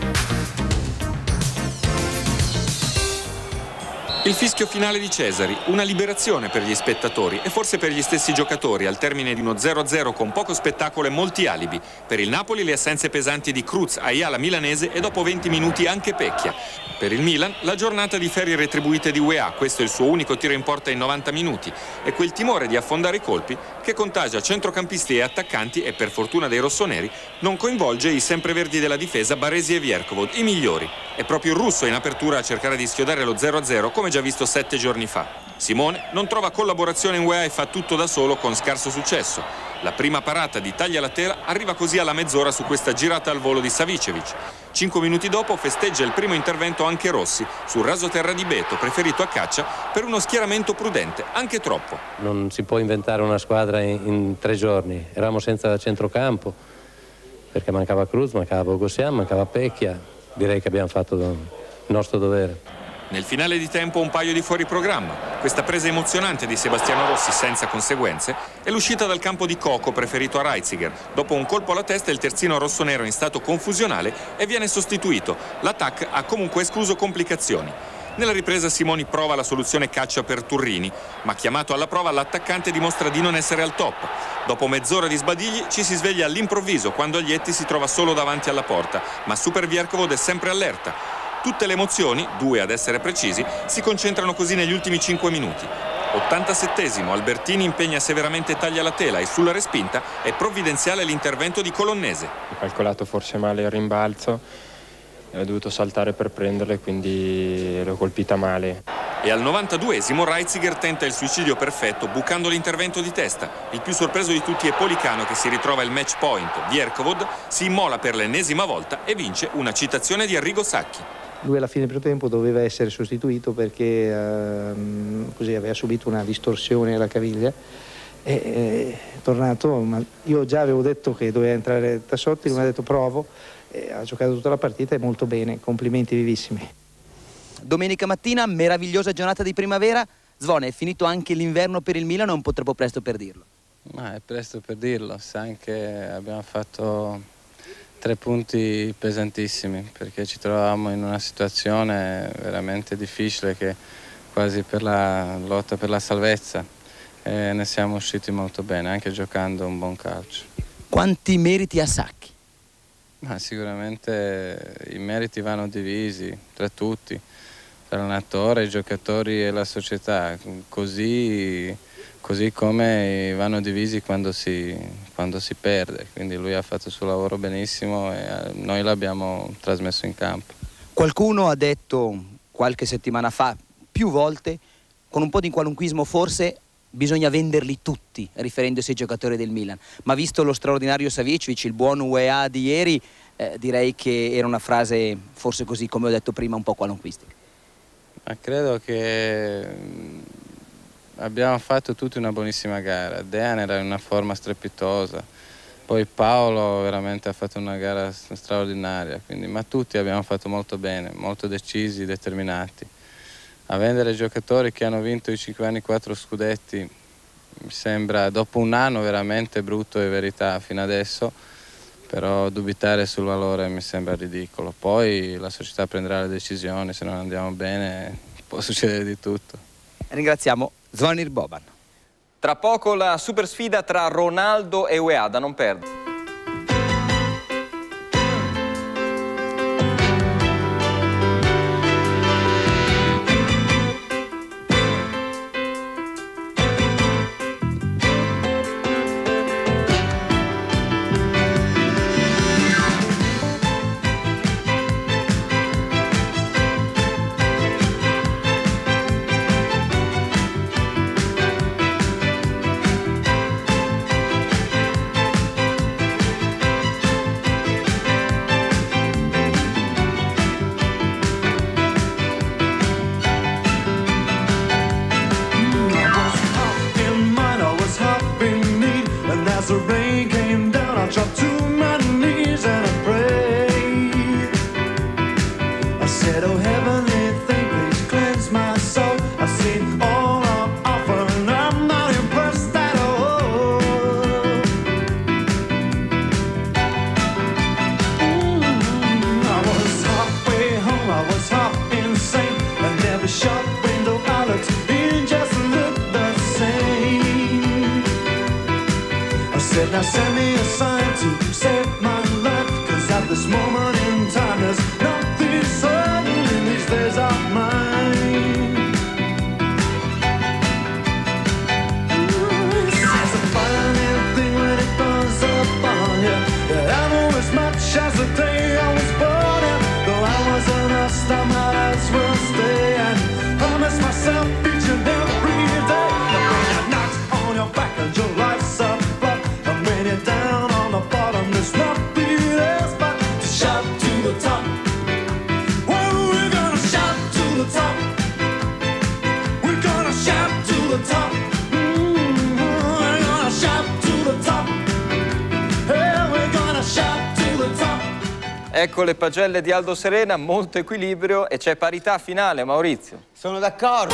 Il fischio finale di Cesari, una liberazione per gli spettatori e forse per gli stessi giocatori al termine di uno 0-0 con poco spettacolo e molti alibi. Per il Napoli le assenze pesanti di Cruz, Ayala milanese e dopo 20 minuti anche Pecchia. Per il Milan la giornata di ferie retribuite di UEA, questo è il suo unico tiro in porta in 90 minuti e quel timore di affondare i colpi che contagia centrocampisti e attaccanti e per fortuna dei rossoneri non coinvolge i sempreverdi della difesa Baresi e Vierkovod, i migliori. È proprio il russo in apertura a cercare di schiodare lo 0-0 come già visto 7 giorni fa. Simone non trova collaborazione in UEA e fa tutto da solo con scarso successo. La prima parata di taglia la tela arriva così alla mezz'ora su questa girata al volo di Savicevic. 5 minuti dopo festeggia il primo intervento anche Rossi sul rasoterra di Beto, preferito a caccia per uno schieramento prudente, anche troppo. Non si può inventare una squadra in 3 giorni. Eravamo senza centrocampo perché mancava Cruz, mancava Bogosian, mancava Pecchia. Direi che abbiamo fatto il nostro dovere. Nel finale di tempo un paio di fuori programma. Questa presa emozionante di Sebastiano Rossi senza conseguenze è l'uscita dal campo di Coco, preferito a Reitziger. Dopo un colpo alla testa il terzino rossonero in stato confusionale e viene sostituito. L'attack ha comunque escluso complicazioni. Nella ripresa Simoni prova la soluzione caccia per Turrini, ma chiamato alla prova l'attaccante dimostra di non essere al top. Dopo mezz'ora di sbadigli ci si sveglia all'improvviso quando Aglietti si trova solo davanti alla porta, ma Super Vierkovod è sempre allerta. Tutte le emozioni, 2 ad essere precisi, si concentrano così negli ultimi 5 minuti. 87esimo, Albertini impegna severamente taglia la tela e sulla respinta è provvidenziale l'intervento di Colonnese. Ho calcolato forse male il rimbalzo e ho dovuto saltare per prenderle, quindi l'ho colpita male. E al 92esimo Reitziger tenta il suicidio perfetto bucando l'intervento di testa. Il più sorpreso di tutti è Policano che si ritrova il match point. Vierkovod si immola per l'ennesima volta e vince una citazione di Arrigo Sacchi. Lui alla fine del primo tempo doveva essere sostituito perché così aveva subito una distorsione alla caviglia. È tornato, ma io già avevo detto che doveva entrare Tassotti, lui mi ha detto provo, ha giocato tutta la partita e molto bene, complimenti vivissimi. Domenica mattina, meravigliosa giornata di primavera. Zvone, è finito anche l'inverno per il Milan o è un po' troppo presto per dirlo? Ma è presto per dirlo, sa anche abbiamo fatto 3 punti pesantissimi perché ci trovavamo in una situazione veramente difficile che quasi per la lotta per la salvezza e ne siamo usciti molto bene anche giocando un buon calcio. Quanti meriti a Sacchi? Ma sicuramente i meriti vanno divisi tra tutti, tra l'allenatore, i giocatori e la società, così come vanno divisi quando si perde. Quindi lui ha fatto il suo lavoro benissimo e noi l'abbiamo trasmesso in campo. Qualcuno ha detto qualche settimana fa, più volte, con un po' di qualunquismo forse, bisogna venderli tutti, riferendosi ai giocatori del Milan. Ma visto lo straordinario Savicevic, il buon UEA di ieri, direi che era una frase, forse così come ho detto prima, un po' qualunquistica. Ma credo che abbiamo fatto tutti una buonissima gara. Dejan era in una forma strepitosa, poi Paolo veramente ha fatto una gara straordinaria, quindi, ma tutti abbiamo fatto molto bene, molto decisi, determinati. A vendere giocatori che hanno vinto i 5 anni 4 scudetti mi sembra dopo un anno veramente brutto e verità fino adesso, però dubitare sul valore mi sembra ridicolo. Poi la società prenderà le decisioni, se non andiamo bene può succedere di tutto. Ringraziamo Zvonimir Boban. Tra poco la super sfida tra Ronaldo e UEA, da non perdere. Now send me a sign to save my life, 'cause at this moment in time there's nothing certain in these days of mine. It's a funny thing when it burns up on you. I know as much as the day I was born in. Though I wasn't a star, my eyes will stay. And I miss myself each and every day. And when you're knocked on your back and your life's up, and when you're down on the bottom, there's nothing else but to shout to the top. Well, we're gonna shout to the top. We're gonna shout to the top. We're gonna shout to the top. Hey, we're gonna shout to the top. Ecco le pagelle di Aldo Serena, molto equilibrio e c'è parità finale, Maurizio. Sono d'accordo.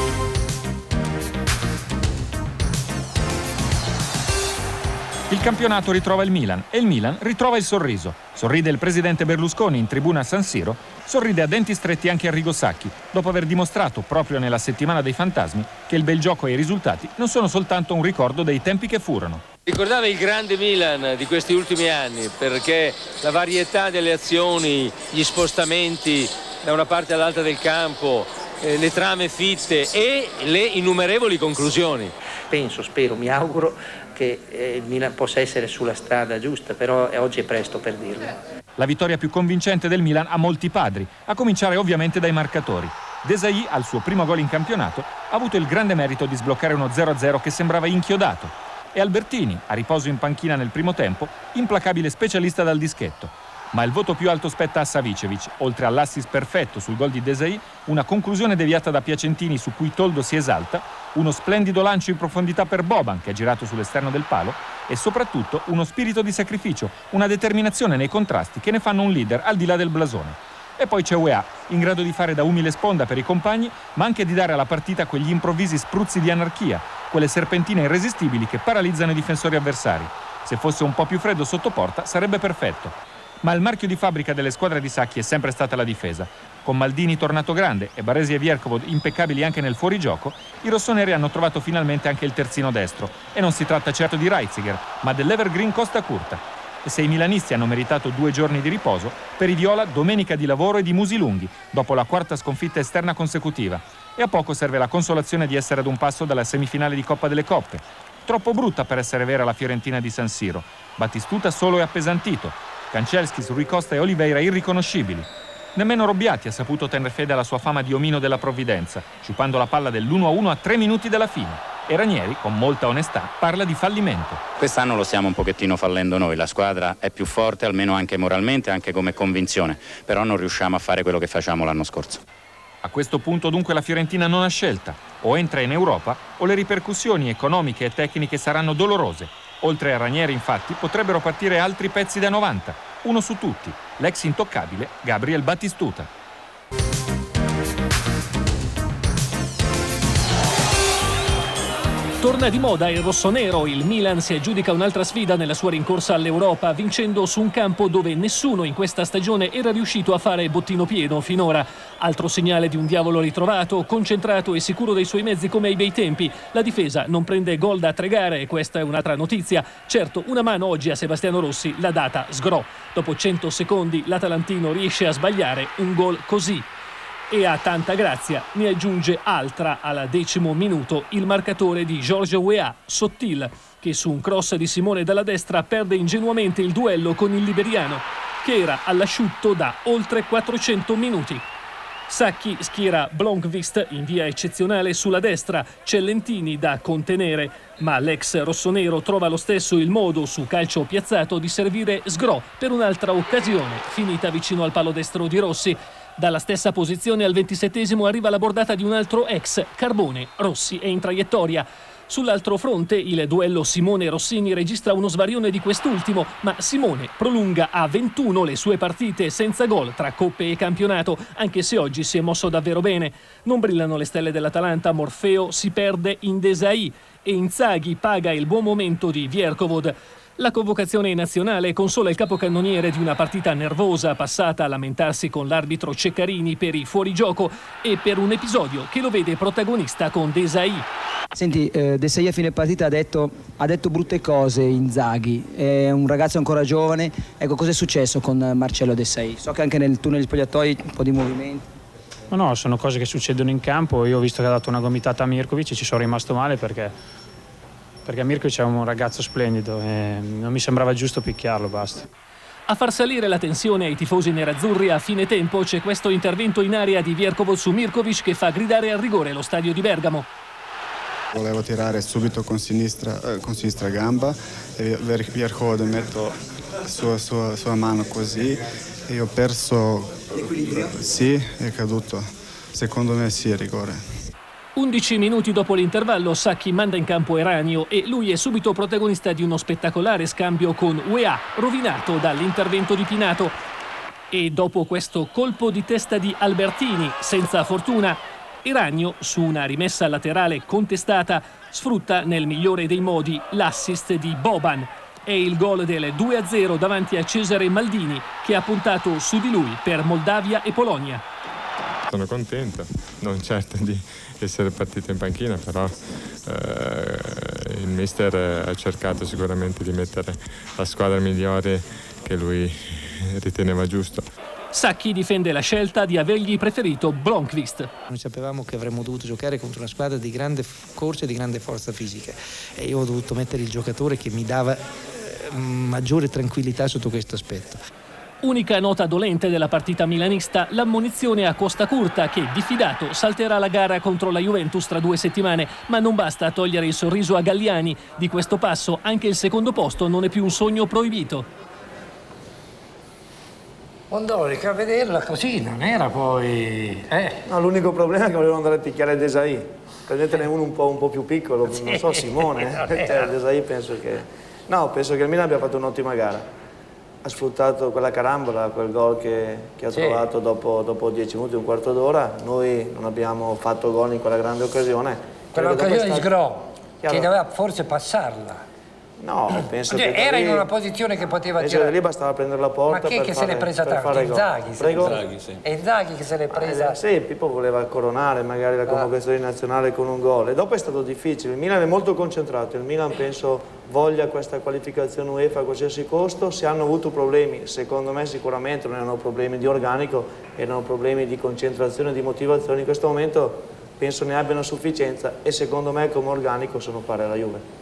Il campionato ritrova il Milan e il Milan ritrova il sorriso. Sorride il presidente Berlusconi in tribuna a San Siro, sorride a denti stretti anche Arrigo Sacchi, dopo aver dimostrato proprio nella settimana dei fantasmi che il bel gioco e i risultati non sono soltanto un ricordo dei tempi che furono. Ricordava il grande Milan di questi ultimi anni, perché la varietà delle azioni, gli spostamenti da una parte all'altra del campo, le trame fitte e le innumerevoli conclusioni. Penso, spero, mi auguro che il Milan possa essere sulla strada giusta, però oggi è presto per dirlo. La vittoria più convincente del Milan ha molti padri, a cominciare ovviamente dai marcatori. Desailly, al suo primo gol in campionato, ha avuto il grande merito di sbloccare uno 0-0 che sembrava inchiodato. E Albertini, a riposo in panchina nel primo tempo, implacabile specialista dal dischetto. Ma il voto più alto spetta a Savicevic, oltre all'assist perfetto sul gol di Desailly, una conclusione deviata da Piacentini su cui Toldo si esalta, uno splendido lancio in profondità per Boban che ha girato sull'esterno del palo e soprattutto uno spirito di sacrificio, una determinazione nei contrasti che ne fanno un leader al di là del blasone. E poi c'è UEA, in grado di fare da umile sponda per i compagni, ma anche di dare alla partita quegli improvvisi spruzzi di anarchia, quelle serpentine irresistibili che paralizzano i difensori avversari. Se fosse un po' più freddo sotto porta sarebbe perfetto. Ma il marchio di fabbrica delle squadre di Sacchi è sempre stata la difesa. Con Maldini tornato grande e Baresi e Vierkovod impeccabili anche nel fuorigioco, i rossoneri hanno trovato finalmente anche il terzino destro. E non si tratta certo di Reitziger, ma dell'Evergreen Costa Curta. E se i milanisti hanno meritato 2 giorni di riposo, per i viola domenica di lavoro e di musi lunghi, dopo la 4ª sconfitta esterna consecutiva. E a poco serve la consolazione di essere ad un passo dalla semifinale di Coppa delle Coppe. Troppo brutta per essere vera la Fiorentina di San Siro. Battistuta solo e appesantito. Kanchelskis, Rui Costa e Oliveira irriconoscibili. Nemmeno Robbiati ha saputo tenere fede alla sua fama di omino della provvidenza, sciupando la palla dell'1-1 a 3 minuti dalla fine. E Ranieri, con molta onestà, parla di fallimento. Quest'anno lo stiamo un pochettino fallendo noi, la squadra è più forte, almeno anche moralmente, anche come convinzione, però non riusciamo a fare quello che facciamo l'anno scorso. A questo punto dunque la Fiorentina non ha scelta, o entra in Europa o le ripercussioni economiche e tecniche saranno dolorose. Oltre a Ranieri infatti potrebbero partire altri pezzi da 90, uno su tutti, l'ex intoccabile Gabriel Battistuta. Torna di moda il rossonero, il Milan si aggiudica un'altra sfida nella sua rincorsa all'Europa, vincendo su un campo dove nessuno in questa stagione era riuscito a fare bottino pieno finora. Altro segnale di un diavolo ritrovato, concentrato e sicuro dei suoi mezzi come ai bei tempi. La difesa non prende gol da 3 gare e questa è un'altra notizia. Certo, una mano oggi a Sebastiano Rossi l'ha data Sgrò. Dopo 100 secondi l'Atalantino riesce a sbagliare un gol così. E a tanta grazia ne aggiunge altra al 10° minuto il marcatore di Georges Weah, Sottil, che su un cross di Simone dalla destra perde ingenuamente il duello con il liberiano, che era all'asciutto da oltre 400 minuti. Sacchi schiera Blomqvist in via eccezionale sulla destra, Cellentini da contenere, ma l'ex rossonero trova lo stesso il modo su calcio piazzato di servire Sgrò per un'altra occasione, finita vicino al palo destro di Rossi. Dalla stessa posizione al 27° arriva la bordata di un altro ex, Carbone. Rossi è in traiettoria. Sull'altro fronte il duello Simone-Rossini registra uno svarione di quest'ultimo, ma Simone prolunga a 21 le sue partite senza gol tra coppe e campionato, anche se oggi si è mosso davvero bene. Non brillano le stelle dell'Atalanta, Morfeo si perde in Desailly e Inzaghi paga il buon momento di Vierkovod. La convocazione nazionale consola il capocannoniere di una partita nervosa passata a lamentarsi con l'arbitro Ceccarini per i fuorigioco e per un episodio che lo vede protagonista con Desailly. Senti, Desailly a fine partita ha detto brutte cose Inzaghi, è un ragazzo ancora giovane. Ecco, cos'è successo con Marcello Desailly? So che anche nel tunnel spogliatoi un po' di movimenti. No, sono cose che succedono in campo. Io ho visto che ha dato una gomitata a Mirkovic e ci sono rimasto male perché Mirkovic è un ragazzo splendido e non mi sembrava giusto picchiarlo, basta. A far salire la tensione ai tifosi nerazzurri a fine tempo c'è questo intervento in area di Vierkovo su Mirkovic che fa gridare al rigore lo stadio di Bergamo. Volevo tirare subito con sinistra gamba e Vierkovo metto sua mano così e io ho perso, sì, è caduto. Secondo me sì, è rigore. 11 minuti dopo l'intervallo Sacchi manda in campo Eranio e lui è subito protagonista di uno spettacolare scambio con UEA, rovinato dall'intervento di Pinato. E dopo questo colpo di testa di Albertini, senza fortuna, Eranio, su una rimessa laterale contestata, sfrutta nel migliore dei modi l'assist di Boban. È il gol del 2-0 davanti a Cesare Maldini, che ha puntato su di lui per Moldavia e Polonia. Sono contento, non certo di essere partito in panchina, però il mister ha cercato sicuramente di mettere la squadra migliore che lui riteneva giusto. Sacchi difende la scelta di avergli preferito Blomqvist. Noi sapevamo che avremmo dovuto giocare contro una squadra di grande corsa e di grande forza fisica e io ho dovuto mettere il giocatore che mi dava maggiore tranquillità sotto questo aspetto. Unica nota dolente della partita milanista, l'ammonizione a Costa Curta che, diffidato, salterà la gara contro la Juventus tra 2 settimane, ma non basta a togliere il sorriso a Galliani. Di questo passo anche il secondo posto non è più un sogno proibito. Mondorica, a vederla così non era poi... No, l'unico problema è che volevano andare a picchiare Desailly. Prendetene uno un po' più piccolo, non so, Simone. Desailly penso che il Milan abbia fatto un'ottima gara. Ha sfruttato quella carambola, quel gol che ha trovato dopo 10 minuti, un quarto d'ora. Noi non abbiamo fatto gol in quella grande occasione. Quell'occasione di Sgro, che doveva forse passarla. No, penso che era in una posizione che poteva tirare. Lì bastava prendere la porta. Ma chi che se l'è presa tanto? Inzaghi. È Inzaghi che se l'è presa. Sì, Pippo voleva coronare magari la convocazione nazionale con un gol e dopo è stato difficile. Il Milan è molto concentrato, il Milan penso voglia questa qualificazione UEFA a qualsiasi costo. Se hanno avuto problemi, secondo me sicuramente non erano problemi di organico, erano problemi di concentrazione, di motivazione. In questo momento penso ne abbiano sufficienza e secondo me come organico sono pari alla Juve.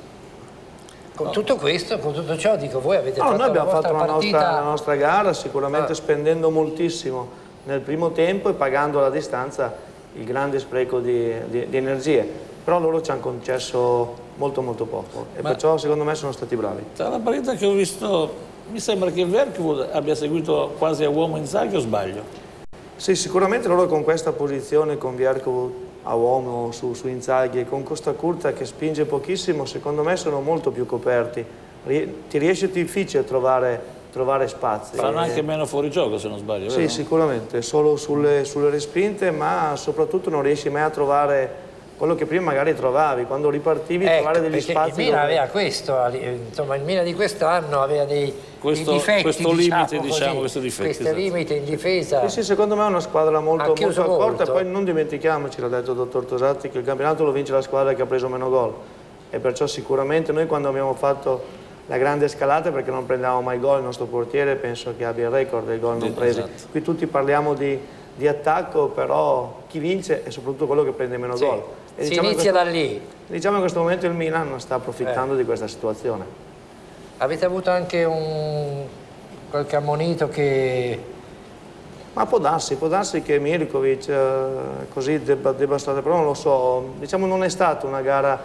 Con tutto questo, con tutto ciò, dico, voi avete fatto noi abbiamo fatto la nostra gara, sicuramente spendendo moltissimo nel primo tempo e pagando alla distanza il grande spreco di energie. Però loro ci hanno concesso molto poco e perciò secondo me sono stati bravi. Tra la partita che ho visto, mi sembra che Vierkovo abbia seguito quasi a uomo Inzaghi, o sbaglio? Sì, sicuramente loro con questa posizione, con Vierkovo a uomo su Inzaghi e con Costa Curta che spinge pochissimo, secondo me sono molto più coperti. Ti riesce difficile trovare spazi. Fanno anche meno fuorigioco se non sbaglio, vero? Sì, sicuramente, solo sulle respinte, ma soprattutto non riesci mai a trovare quello che prima magari trovavi, quando ripartivi trovare degli spazi. Il Milan aveva questo, insomma il Milan di quest'anno aveva dei difetti, questo limite, questo limite in difesa. Sì, secondo me è una squadra molto accorta e poi non dimentichiamoci, l'ha detto il dottor Tosatti, che il campionato lo vince la squadra che ha preso meno gol e perciò sicuramente noi quando abbiamo fatto la grande scalata, perché non prendevamo mai gol, il nostro portiere penso che abbia il record dei gol non presi. Qui tutti parliamo di attacco, però chi vince è soprattutto quello che prende meno gol. E si inizia da lì. Diciamo che in questo momento il Milan sta approfittando di questa situazione. Avete avuto anche qualche ammonito che... Ma può darsi che Mirkovic così debba stare, però non lo so. Diciamo non è stata una gara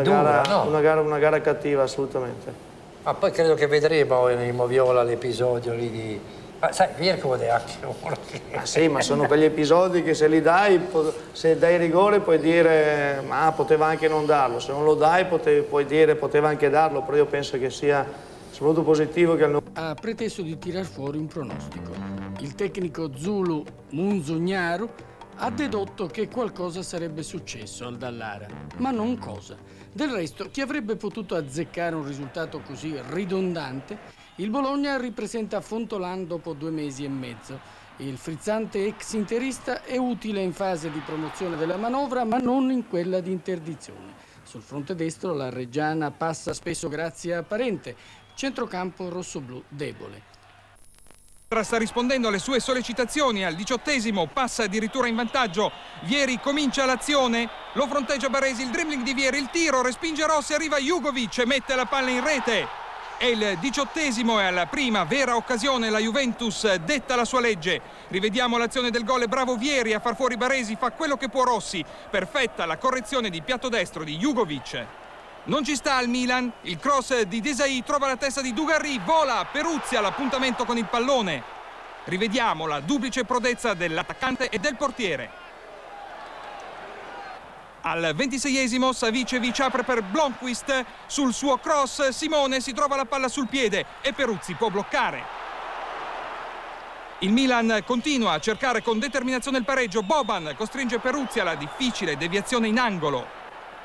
cattiva assolutamente. Ma poi credo che vedremo in Moviola l'episodio lì di... Ma sai, Vierkovo è anche uno che... Sì, ma sono quegli episodi che se li dai, se dai rigore puoi dire ma poteva anche non darlo, se non lo dai puoi dire poteva anche darlo, però io penso che sia soprattutto positivo che... Ha preteso di tirar fuori un pronostico. Il tecnico Zulu Munzugnaru ha dedotto che qualcosa sarebbe successo al Dallara, ma non cosa. Del resto, chi avrebbe potuto azzeccare un risultato così ridondante? Il Bologna ripresenta Fontolan dopo 2 mesi e mezzo. Il frizzante ex interista è utile in fase di promozione della manovra, ma non in quella di interdizione. Sul fronte destro la Reggiana passa spesso grazie a Parente, centrocampo rossoblù debole. Sta rispondendo alle sue sollecitazioni, al 18esimo passa addirittura in vantaggio. Vieri comincia l'azione, lo fronteggia Baresi, il dribbling di Vieri, il tiro, respinge Rossi, arriva Jugovic e mette la palla in rete. È il 18esimo e alla prima vera occasione la Juventus detta la sua legge. Rivediamo l'azione del gol, è bravo Vieri a far fuori Baresi, fa quello che può Rossi. Perfetta la correzione di piatto destro di Jugovic. Non ci sta al Milan, il cross di Desailly trova la testa di Dugarry, vola Peruzzi all'appuntamento con il pallone. Rivediamo la duplice prodezza dell'attaccante e del portiere. Al 26esimo Savicevic apre per Blomqvist, sul suo cross Simone si trova la palla sul piede e Peruzzi può bloccare. Il Milan continua a cercare con determinazione il pareggio, Boban costringe Peruzzi alla difficile deviazione in angolo.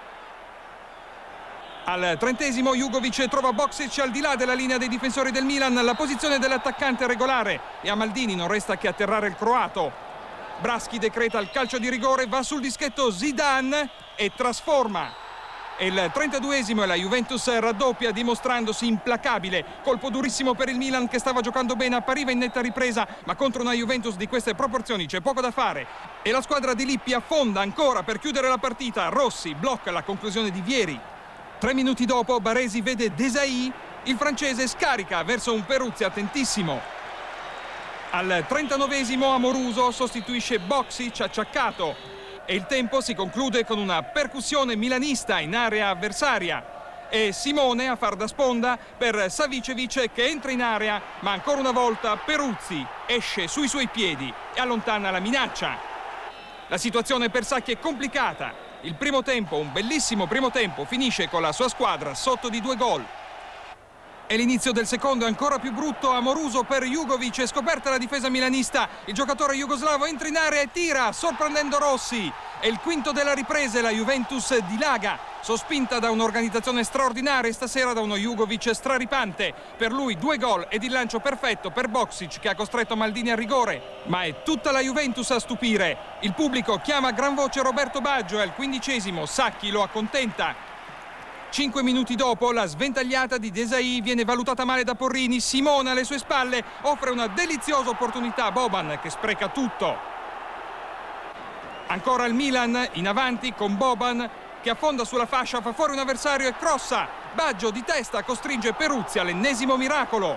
Al 30esimo Jugovic trova Boksic al di là della linea dei difensori del Milan, la posizione dell'attaccante è regolare e a Maldini non resta che atterrare il croato. Braschi decreta il calcio di rigore, va sul dischetto Zidane e trasforma. È il 32esimo e la Juventus raddoppia dimostrandosi implacabile. Colpo durissimo per il Milan che stava giocando bene, appariva in netta ripresa, ma contro una Juventus di queste proporzioni c'è poco da fare. E la squadra di Lippi affonda ancora per chiudere la partita. Rossi blocca la conclusione di Vieri. 3 minuti dopo Baresi vede Desailly, il francese scarica verso un Peruzzi attentissimo. Al 39esimo Amoruso sostituisce Boksic acciaccato e il tempo si conclude con una percussione milanista in area avversaria. E Simone a far da sponda per Savicevic che entra in area, ma ancora una volta Peruzzi esce sui suoi piedi e allontana la minaccia. La situazione per Sacchi è complicata. Il primo tempo, un bellissimo primo tempo, finisce con la sua squadra sotto di 2 gol. E l'inizio del secondo è ancora più brutto. Amoruso per Jugovic, è scoperta la difesa milanista. Il giocatore jugoslavo entra in area e tira, sorprendendo Rossi. È il quinto della ripresa e la Juventus dilaga, sospinta da un'organizzazione straordinaria e stasera da uno Jugovic straripante. Per lui 2 gol ed il lancio perfetto per Boksic che ha costretto Maldini al rigore. Ma è tutta la Juventus a stupire. Il pubblico chiama a gran voce Roberto Baggio e al 15esimo Sacchi lo accontenta. 5 minuti dopo la sventagliata di Desailly viene valutata male da Porrini. Simone alle sue spalle offre una deliziosa opportunità a Boban che spreca tutto. Ancora il Milan in avanti con Boban che affonda sulla fascia, fa fuori un avversario e crossa. Baggio di testa costringe Peruzzi all'ennesimo miracolo.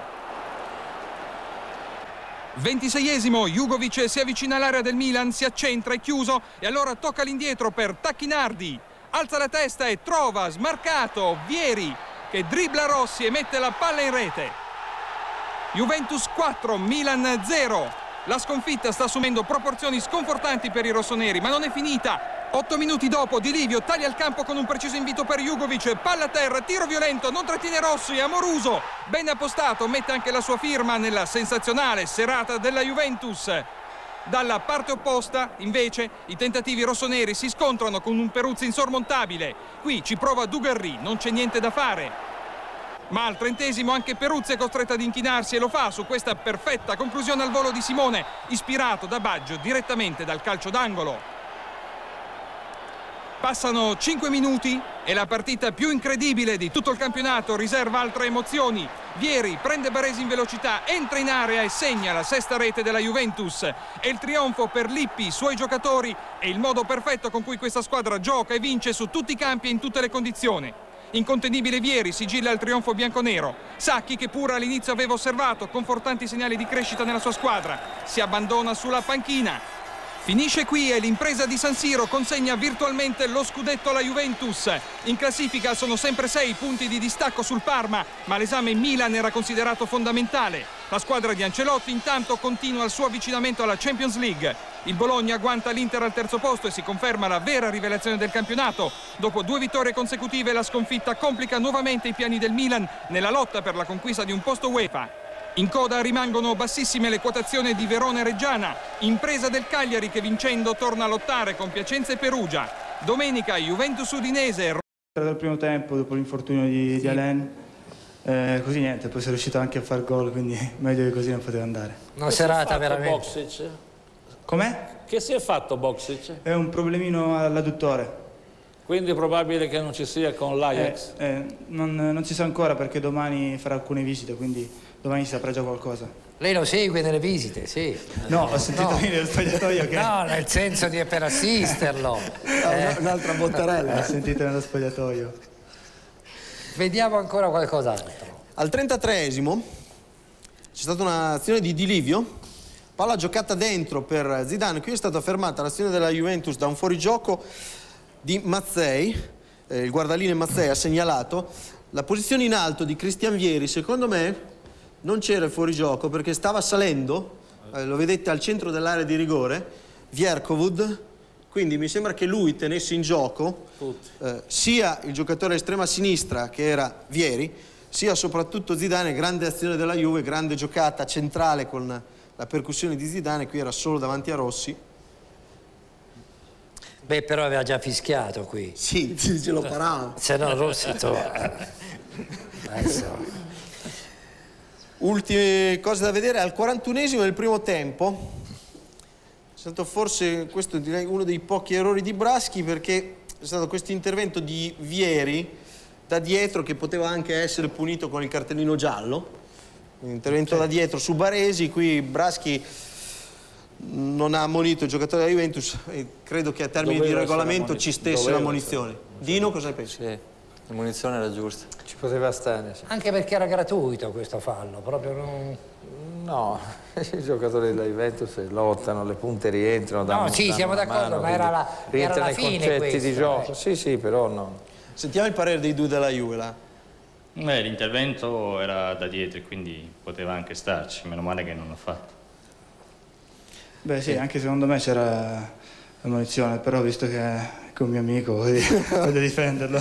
26esimo Jugovic si avvicina all'area del Milan, si accentra, è chiuso e allora tocca all'indietro per Tacchinardi. Alza la testa e trova smarcato Vieri che dribbla Rossi e mette la palla in rete. Juventus 4, Milan 0. La sconfitta sta assumendo proporzioni sconfortanti per i rossoneri, ma non è finita. 8 minuti dopo Di Livio taglia il campo con un preciso invito per Jugovic, palla a terra, tiro violento, non trattiene Rossi, Amoruso ben appostato, mette anche la sua firma nella sensazionale serata della Juventus. Dalla parte opposta, invece, i tentativi rossoneri si scontrano con un Peruzzi insormontabile. Qui ci prova Dugarry, non c'è niente da fare. Ma al 30esimo anche Peruzzi è costretto ad inchinarsi e lo fa su questa perfetta conclusione al volo di Simone, ispirato da Baggio direttamente dal calcio d'angolo. Passano 5 minuti e la partita più incredibile di tutto il campionato riserva altre emozioni. Vieri prende Baresi in velocità, entra in area e segna la 6ª rete della Juventus. È il trionfo per Lippi, i suoi giocatori e il modo perfetto con cui questa squadra gioca e vince su tutti i campi e in tutte le condizioni. Incontenibile Vieri sigilla il trionfo bianconero. Sacchi, che pure all'inizio aveva osservato confortanti segnali di crescita nella sua squadra, si abbandona sulla panchina. Finisce qui e l'impresa di San Siro consegna virtualmente lo scudetto alla Juventus. In classifica sono sempre 6 punti di distacco sul Parma, ma l'esame Milan era considerato fondamentale. La squadra di Ancelotti intanto continua il suo avvicinamento alla Champions League. Il Bologna agguanta l'Inter al terzo posto e si conferma la vera rivelazione del campionato. Dopo 2 vittorie consecutive la sconfitta complica nuovamente i piani del Milan nella lotta per la conquista di un posto UEFA. In coda rimangono bassissime le quotazioni di Verona e Reggiana. Impresa del Cagliari che vincendo torna a lottare con Piacenza e Perugia. Domenica Juventus Udinese. Dal primo tempo, dopo l'infortunio di Alain, così niente, poi sono riuscito anche a far gol, quindi meglio di così non poteva andare. Una serata veramente. Boksic? Com'è? Che si è fatto Boksic? È un problemino all'adduttore. Quindi è probabile che non ci sia con l'Ajax? Non si sa ancora perché domani farà alcune visite, quindi domani si saprà già qualcosa. Lei lo segue nelle visite, sì. No, ho sentito nello spogliatoio che... No, nel senso di per assisterlo. Un'altra bottarella. Ho sentito nello spogliatoio. Vediamo ancora qualcos'altro. Al 33esimo c'è stata un'azione di Livio, palla giocata dentro per Zidane, qui è stata fermata l'azione della Juventus da un fuorigioco di Mazzei, il guardaline Mazzei ha segnalato, la posizione in alto di Cristian Vieri, secondo me non c'era il fuorigioco perché stava salendo, lo vedete al centro dell'area di rigore, Vierkovud, quindi mi sembra che lui tenesse in gioco sia il giocatore a estrema sinistra che era Vieri, sia soprattutto Zidane, grande azione della Juve, grande giocata centrale con la percussione di Zidane, qui era solo davanti a Rossi. Beh, però aveva già fischiato qui. Sì, ce lo parava. Se no Rossi Ultime cose da vedere, al 41esimo del primo tempo è stato forse, questo direi, uno dei pochi errori di Braschi, perché è stato questo intervento di Vieri da dietro che poteva anche essere punito con il cartellino giallo, un intervento da dietro su Baresi, qui Braschi non ha ammonito il giocatore della Juventus e credo che a termini di regolamento ci stesse l'ammonizione. Dino, cosa ne pensi? Sì, l'ammonizione era giusta. Ci poteva stare. Sì. Anche perché era gratuito questo fallo, proprio non... No, i giocatori della Juventus lottano, le punte rientrano, no, sì, siamo d'accordo, ma era la fine concetti questo, di gioco. Sì, però no. Sentiamo il parere dei due della Juve là. L'intervento era da dietro e quindi poteva anche starci, meno male che non l'ha fatto. Beh sì, anche secondo me c'era l'ammonizione, però visto che è un mio amico voglio difenderlo.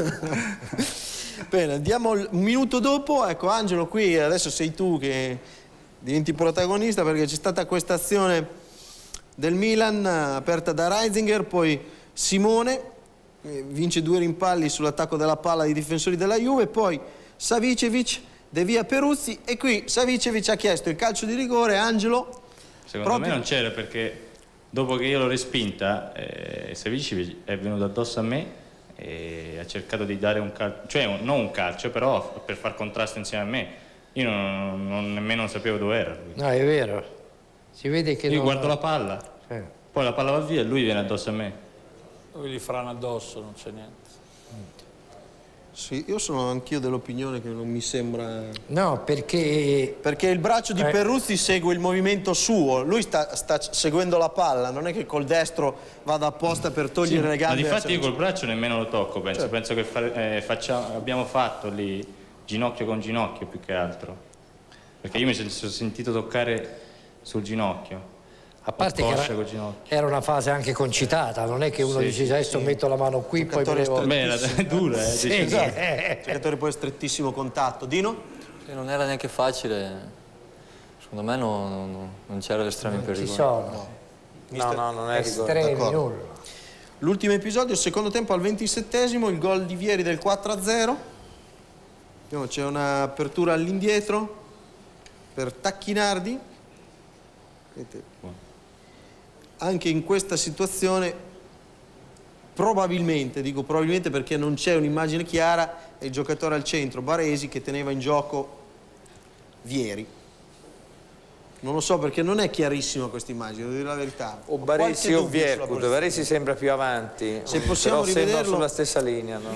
Bene, andiamo un minuto dopo, ecco Angelo qui, adesso sei tu che diventi protagonista perché c'è stata questa azione del Milan aperta da Reisinger, poi Simone vince 2 rimpalli sull'attacco della palla dei difensori della Juve, poi Savicevic devia Peruzzi e qui Savicevic ha chiesto il calcio di rigore, Angelo. Secondo me non c'era perché dopo che io l'ho respinta Savicevic è venuto addosso a me e ha cercato di dare un calcio, cioè non un calcio però per far contrasto insieme a me. Io nemmeno sapevo dove era. No, è vero. Si vede che io guardo la palla, poi la palla va via e lui viene addosso a me. Lui gli frana addosso, non c'è niente. Sì, io sono anch'io dell'opinione che non mi sembra... No, perché il braccio di Peruzzi segue il movimento suo, lui sta seguendo la palla, non è che col destro vada apposta per togliere le gambe. Ma difatti io col braccio nemmeno lo tocco, penso, penso che abbiamo fatto lì ginocchio con ginocchio più che altro, perché io mi sono sentito toccare sul ginocchio. A parte che era una fase anche concitata, non è che uno dice adesso metto la mano qui, poi volevo... Beh, era dura, sì, esatto. Giocatore poi a strettissimo contatto. Dino? Sì, non era neanche facile, secondo me non c'era l'estremo in pericolo. Ci sono. No, non è estremi, nulla. L'ultimo episodio, secondo tempo al 27esimo, il gol di Vieri del 4-0. C'è un'apertura all'indietro per Tacchinardi. Vedete? Anche in questa situazione probabilmente, dico probabilmente perché non c'è un'immagine chiara, è il giocatore al centro, Baresi, che teneva in gioco Vieri. Non lo so perché non è chiarissima questa immagine, devo dire la verità. O Baresi o Vierkud, Baresi sembra più avanti, se possiamo però rivederlo, sembra sulla stessa linea. No?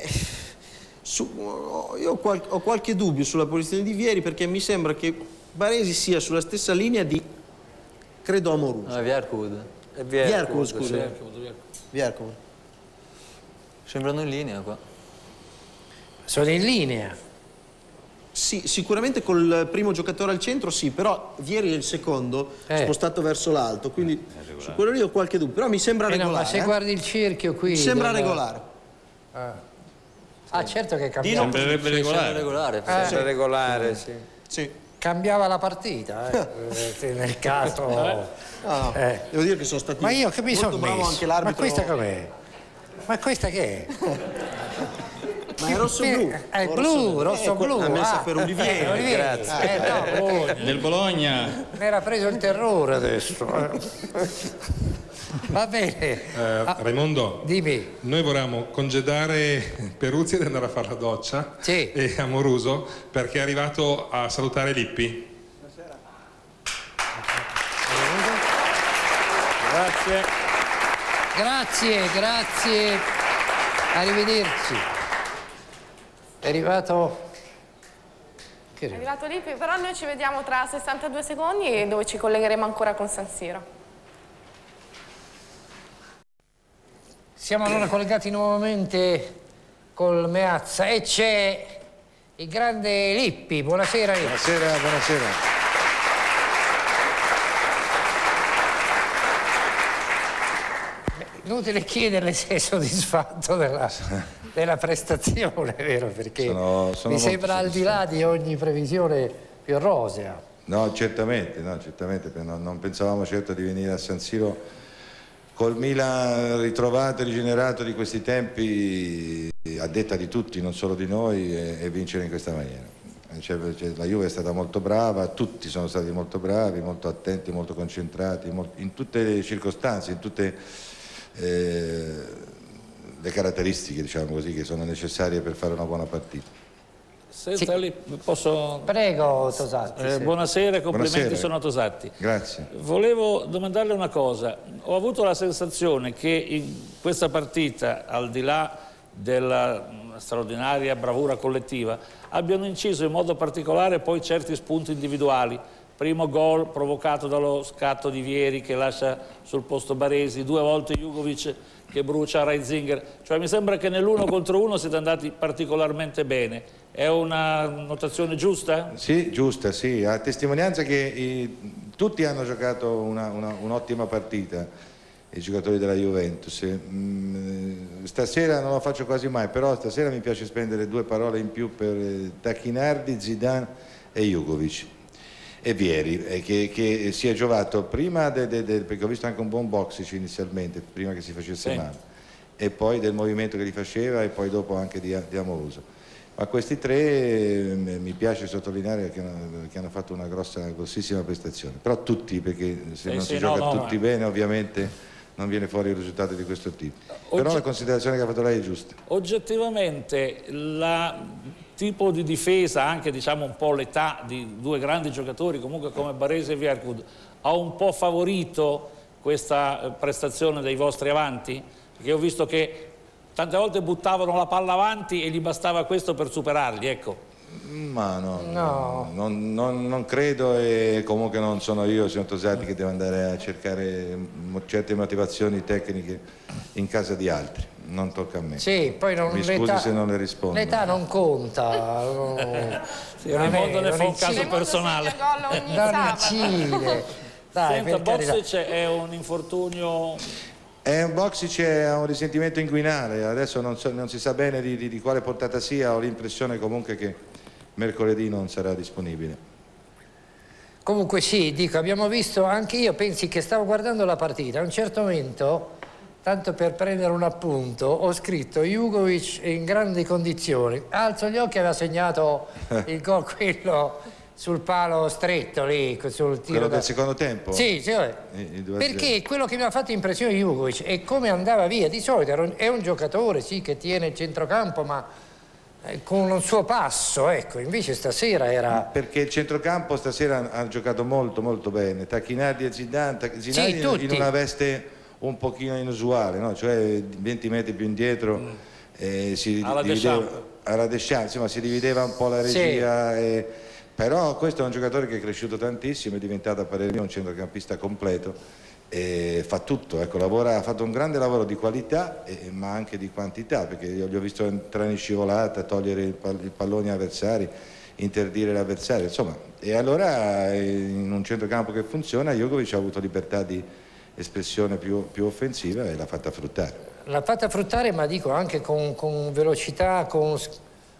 Io ho qualche dubbio sulla posizione di Vieri perché mi sembra che Baresi sia sulla stessa linea di... credo Amorus. No, è Vierkud. Vierkud, scusa. Vierkud. Sembrano in linea qua. Sono in linea. Sì, sicuramente col primo giocatore al centro sì, però Vieri è il secondo, spostato verso l'alto, quindi su quello lì ho qualche dubbio, però mi sembra regolare. No, ma se guardi il cerchio qui... Mi sembra regolare. Ah, certo che è cambiato. Sembrerebbe regolare. Sembra regolare, sì. Sì. cambiava la partita, nel caso. No, devo dire che sono stati ma io che mi sono bravo messo? anche l'arbitro. Ma questa com'è? Ma questa che è? Ma è rosso-blu. È blu, rosso-blu. Ha messo per Olivier. Grazie. No, del Bologna. Mi era preso il terrore adesso. Va bene. Raimondo, dimmi. Noi vorremmo congedare Peruzzi ed andare a fare la doccia. Sì. E Amoruso, perché è arrivato a salutare Lippi. Grazie. Arrivederci. È arrivato Lippi, però noi ci vediamo tra 62 secondi dove ci collegheremo ancora con San Siro. Siamo allora collegati nuovamente col Meazza e c'è il grande Lippi. Buonasera Lippi. Buonasera. Inutile chiederle se è soddisfatto della prestazione, vero? Perché mi sembra al di là di ogni previsione più rosea. No, certamente, perché non pensavamo certo di venire a San Siro col Milan ritrovato e rigenerato di questi tempi, a detta di tutti, non solo di noi, e vincere in questa maniera. La Juve è stata molto brava, tutti sono stati molto bravi, molto attenti, molto concentrati, in tutte le circostanze, in tutte le caratteristiche, diciamo così, che sono necessarie per fare una buona partita. Senta, posso... Prego, Tosatti. Buonasera, complimenti, Buonasera. sono Tosatti. Grazie. Volevo domandarle una cosa. Ho avuto la sensazione che in questa partita, al di là della straordinaria bravura collettiva, abbiano inciso in modo particolare poi certi spunti individuali. Primo gol provocato dallo scatto di Vieri che lascia sul posto Baresi, 2 volte Jugovic che brucia Reitzinger. Cioè mi sembra che nell'1 contro 1 siete andati particolarmente bene. È una notazione giusta? Sì, giusta, sì. A testimonianza che tutti hanno giocato un'ottima partita, i giocatori della Juventus. Stasera non lo faccio quasi mai, però stasera mi piace spendere 2 parole in più per Tacchinardi, Zidane e Jugovic. E Vieri, che si è giovato prima, perché ho visto anche un buon Boxic inizialmente, prima che si facesse male, e poi del movimento che li faceva e poi dopo anche di Amoruso. Ma questi 3 mi piace sottolineare che hanno fatto una grossissima prestazione, però tutti, perché se non si gioca tutti bene ovviamente non viene fuori il risultato di questo tipo. Però la considerazione che ha fatto lei è giusta. Oggettivamente tipo di difesa, anche diciamo un po' l'età di 2 grandi giocatori comunque come Baresi e Vierkud, ha un po' favorito questa prestazione dei vostri avanti? Perché ho visto che tante volte buttavano la palla avanti e gli bastava questo per superarli, ecco. Ma non credo, e comunque non sono io, signor Tosatti, che devo andare a cercare certe motivazioni tecniche in casa di altri. Non tocca a me. Sì, poi mi scusi se non le rispondo. L'età non conta. Raimondo ne fa un caso personale. Non incide. Senta, Boxic è un infortunio... Boxic ha un risentimento inguinale, adesso non si sa bene di quale portata sia, ho l'impressione comunque che mercoledì non sarà disponibile. Comunque sì, dico, abbiamo visto, anche io pensi che stavo guardando la partita, a un certo momento, tanto per prendere un appunto, ho scritto Jugovic in grandi condizioni, alzo gli occhi e aveva segnato il gol quello sul palo stretto lì, sul tiro del secondo tempo? Sì, perché quello che mi ha fatto impressione Jugovic è come andava via. Di solito è un giocatore, sì, che tiene il centrocampo, ma con un suo passo, ecco. Invece stasera era... Perché il centrocampo stasera ha giocato molto molto bene, Tacchinardi e Zidane in una veste un pochino inusuale, no? Cioè 20 metri più indietro, alla Deschamps, insomma, si divideva un po' la regia. Sì. Però questo è un giocatore che è cresciuto tantissimo, è diventato a parere mio un centrocampista completo e fa tutto, ecco, ha fatto un grande lavoro di qualità ma anche di quantità, perché io gli ho visto entrare in scivolata, togliere i palloni avversari, interdire l'avversario, insomma, e allora in un centrocampo che funziona Jugovic ha avuto libertà di espressione più offensiva e l'ha fatta fruttare. L'ha fatta fruttare, ma dico anche con velocità, con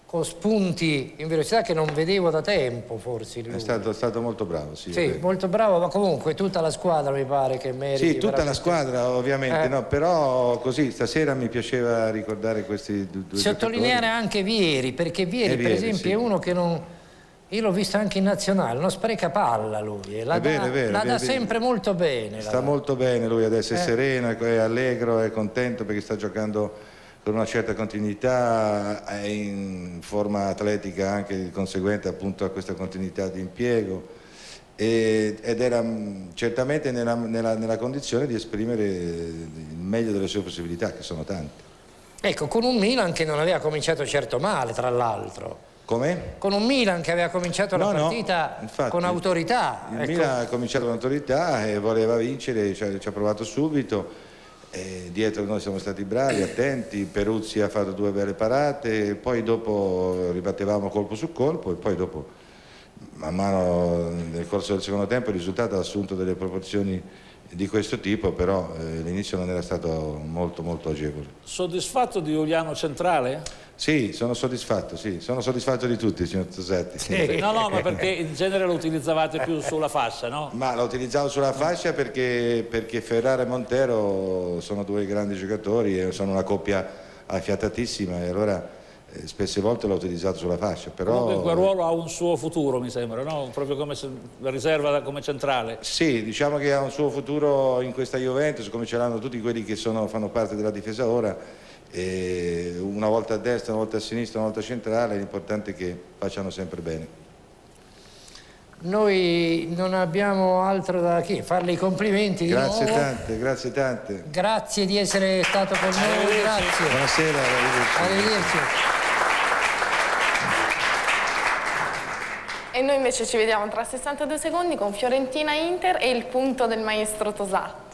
con spunti in velocità che non vedevo da tempo, forse. È stato molto bravo, sì. Sì, molto bravo, ma comunque tutta la squadra mi pare che meriti. Sì, tutta la squadra ovviamente, no, però così stasera mi piaceva ricordare questi due sottolineare giocatori. Anche Vieri, perché Vieri per esempio sì. È uno che non... Io l'ho visto anche in nazionale, non spreca palla lui, la dà sempre molto bene. Sta molto bene lui adesso, è sereno, è allegro, è contento perché sta giocando con una certa continuità, è in forma atletica anche conseguente appunto a questa continuità di impiego ed era certamente nella condizione di esprimere il meglio delle sue possibilità, che sono tante. Ecco, con un Milan che non aveva cominciato certo male, tra l'altro. Come? Con un Milan che aveva cominciato la partita infatti, con autorità. Il Milan ha cominciato con autorità e voleva vincere, ci ha provato subito. Dietro noi siamo stati bravi, attenti, Peruzzi ha fatto 2 belle parate, poi dopo ribattevamo colpo su colpo e poi dopo man mano nel corso del secondo tempo il risultato ha assunto delle proporzioni di questo tipo, però l'inizio non era stato molto agevole. Soddisfatto di Giuliano centrale? Sì, sono soddisfatto di tutti, signor Tosetti. Sì. No, ma perché in genere lo utilizzavate più sulla fascia, no? Ma lo utilizzavo sulla fascia perché Ferrara e Montero sono 2 grandi giocatori e sono una coppia affiatatissima e allora spesse volte l'ho utilizzato sulla fascia. Però... Comunque quel ruolo ha un suo futuro, mi sembra, no? Proprio come la riserva come centrale. Sì, diciamo che ha un suo futuro in questa Juventus, come ce l'hanno tutti quelli che fanno parte della difesa ora. E una volta a destra, una volta a sinistra, una volta centrale, l'importante è che facciano sempre bene. Noi non abbiamo altro da farle i complimenti di grazie nuovo. Grazie tante. Grazie di essere stato con noi, grazie. Buonasera, arrivederci. E noi invece ci vediamo tra 62 secondi con Fiorentina-Inter e il punto del maestro Tosatti.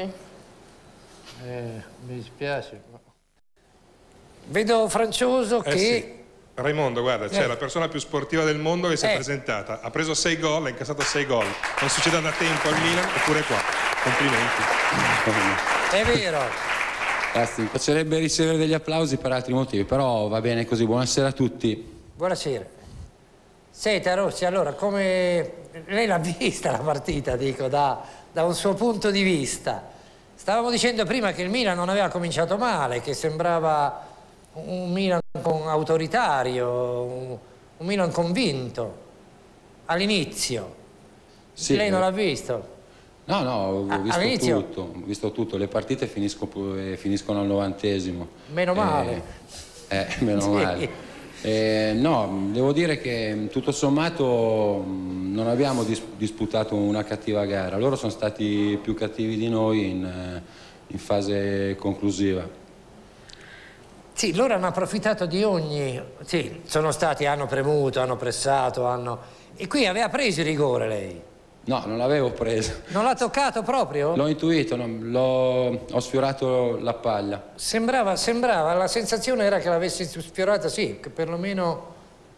Mi dispiace. Vedo Francioso che... Sì. Raimondo, guarda, c'è la persona più sportiva del mondo che si è presentata, ha preso 6 gol, ha incassato 6 gol. Non succede da tempo al Milan, eppure qua. Complimenti. È vero. Grazie, mi piacerebbe ricevere degli applausi per altri motivi, però va bene così. Buonasera a tutti. Buonasera. Senta Rossi, allora, come... Lei l'ha vista la partita, dico, da un suo punto di vista. Stavamo dicendo prima che il Milan non aveva cominciato male, che sembrava... un Milan autoritario, un Milan convinto all'inizio. Sì, lei non l'ha visto? No, ho visto tutto, le partite finiscono al 90°. Meno male. Meno male. No, devo dire che tutto sommato non abbiamo disputato una cattiva gara, loro sono stati più cattivi di noi in fase conclusiva. Sì, loro hanno approfittato di ogni... Sì, hanno premuto, hanno pressato, E qui aveva preso il rigore lei? No, non l'avevo preso. Non l'ha toccato proprio? L'ho intuito, ho sfiorato la palla. Sembrava, la sensazione era che l'avessi sfiorata, sì, che perlomeno...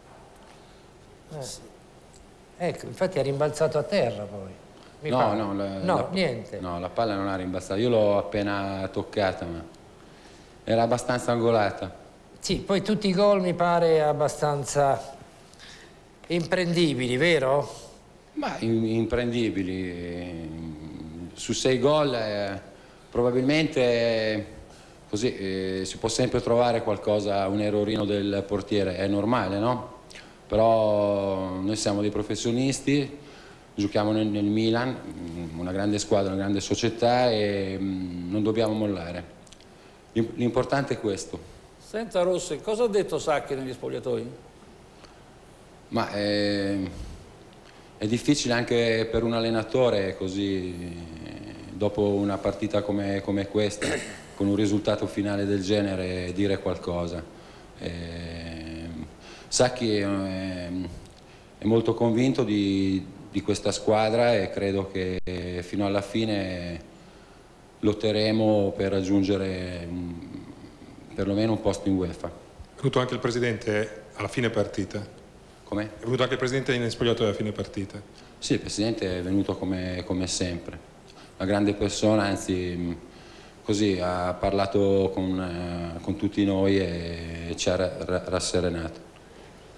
Ecco, infatti è rimbalzato a terra poi. Niente. No, la palla non ha rimbalzato, io l'ho appena toccata, ma... Era abbastanza angolata. Sì, poi tutti i gol mi pare abbastanza imprendibili, vero? Ma imprendibili. Su 6 gol probabilmente così si può sempre trovare qualcosa, un errorino del portiere, è normale, no? Però noi siamo dei professionisti, giochiamo nel Milan, una grande squadra, una grande società e non dobbiamo mollare. L'importante è questo. Senta Rossi, cosa ha detto Sacchi negli spogliatoi? Ma è difficile anche per un allenatore così, dopo una partita come questa, con un risultato finale del genere, dire qualcosa. Sacchi è molto convinto di questa squadra e credo che fino alla fine lotteremo per raggiungere perlomeno un posto in UEFA. È venuto anche il presidente alla fine partita? Com'è? È venuto anche il presidente in spogliatoio alla fine partita? Sì, il presidente è venuto come sempre, una grande persona, anzi così ha parlato con tutti noi e ci ha rasserenato.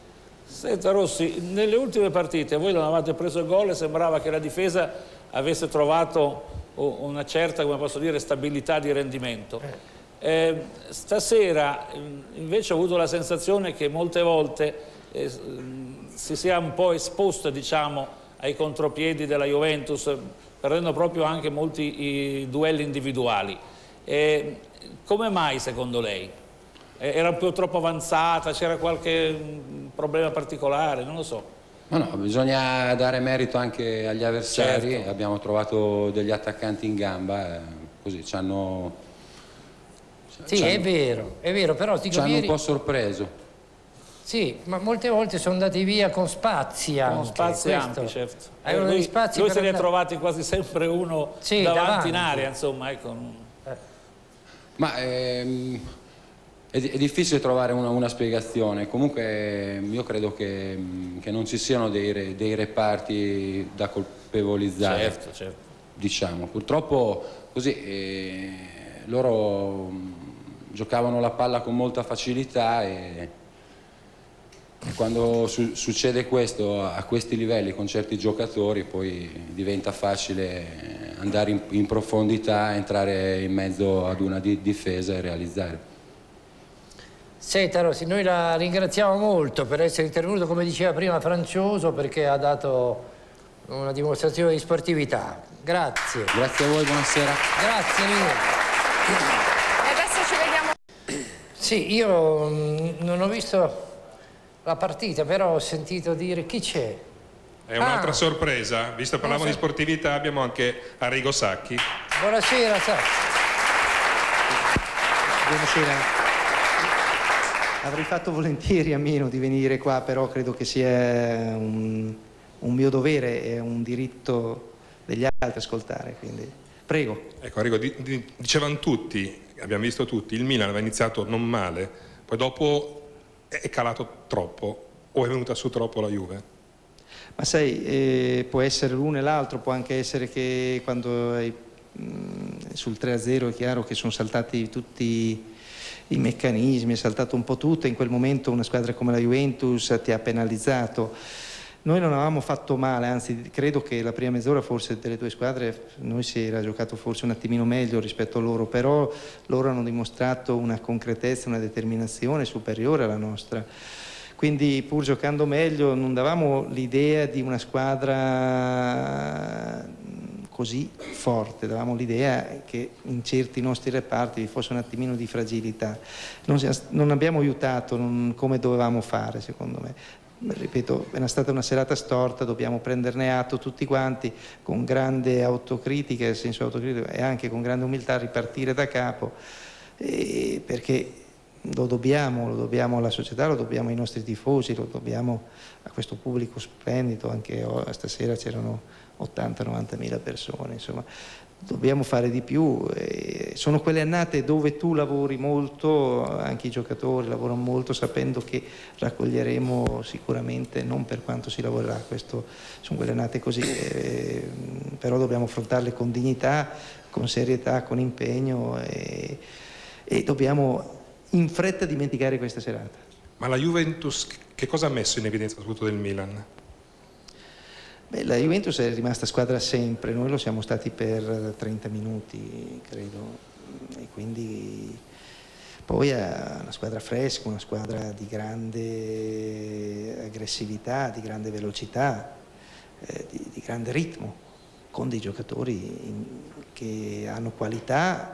Senta Rossi, nelle ultime partite voi non avevate preso gol e sembrava che la difesa avesse trovato una certa, come posso dire, stabilità di rendimento. Stasera invece ho avuto la sensazione che molte volte si sia un po' esposto, diciamo, ai contropiedi della Juventus, perdendo proprio anche molti duelli individuali. Come mai secondo lei? Era un po' troppo avanzata, c'era qualche problema particolare, non lo so. No, bisogna dare merito anche agli avversari, certo. Abbiamo trovato degli attaccanti in gamba, così ci hanno... Sì, è vero, però ci hanno un po' sorpreso. Sì, ma molte volte sono andati via con spazi anche. Con spazi ampi, certo. Lui se ne è trovati quasi sempre uno davanti in area, insomma. Ecco. Ma è difficile trovare una spiegazione. Comunque io credo che non ci siano dei reparti da colpevolizzare. Certo. Diciamo. Purtroppo così loro giocavano la palla con molta facilità e quando succede questo a questi livelli con certi giocatori poi diventa facile andare in profondità, entrare in mezzo ad una difesa e realizzare. Senta Rossi, noi la ringraziamo molto per essere intervenuto, come diceva prima Francioso, perché ha dato una dimostrazione di sportività. Grazie. Grazie a voi, buonasera. Grazie mille. E adesso ci vediamo. Sì, io non ho visto la partita, però ho sentito dire chi c'è. È un'altra sorpresa, visto che parliamo di sportività, abbiamo anche Arrigo Sacchi. Buonasera Sacchi. Buonasera. Avrei fatto volentieri a meno di venire qua, però credo che sia un mio dovere e un diritto degli altri ascoltare, quindi prego. Ecco Arrigo, dicevano tutti, abbiamo visto tutti, il Milan aveva iniziato non male, poi dopo è calato troppo o è venuta su troppo la Juve? Ma sai, può essere l'uno e l'altro, può anche essere che quando sul 3-0 è chiaro che sono saltati tutti i meccanismi, è saltato un po' tutto e in quel momento una squadra come la Juventus ti ha penalizzato. Noi non avevamo fatto male, anzi credo che la prima mezz'ora forse delle due squadre noi si era giocato forse un attimino meglio rispetto a loro, però loro hanno dimostrato una concretezza, una determinazione superiore alla nostra. Quindi pur giocando meglio non davamo l'idea di una squadra così forte, davamo l'idea che in certi nostri reparti vi fosse un attimino di fragilità. Non abbiamo aiutato come dovevamo fare, secondo me. Ripeto, è stata una serata storta, dobbiamo prenderne atto tutti quanti con grande autocritica, nel senso autocritico, e anche con grande umiltà ripartire da capo, perché lo dobbiamo alla società, lo dobbiamo ai nostri tifosi, lo dobbiamo a questo pubblico splendido, anche stasera c'erano 80-90 mila persone, insomma dobbiamo fare di più. Sono quelle annate dove tu lavori molto, anche i giocatori lavorano molto sapendo che raccoglieremo sicuramente, non per quanto si lavorerà, sono quelle annate così, però dobbiamo affrontarle con dignità, con serietà, con impegno e dobbiamo in fretta dimenticare questa serata. Ma la Juventus che cosa ha messo in evidenza soprattutto del Milan? Beh, la Juventus è rimasta squadra sempre, noi lo siamo stati per 30 minuti, credo, e quindi poi è una squadra fresca, una squadra di grande aggressività, di grande velocità, di grande ritmo, con dei giocatori che hanno qualità,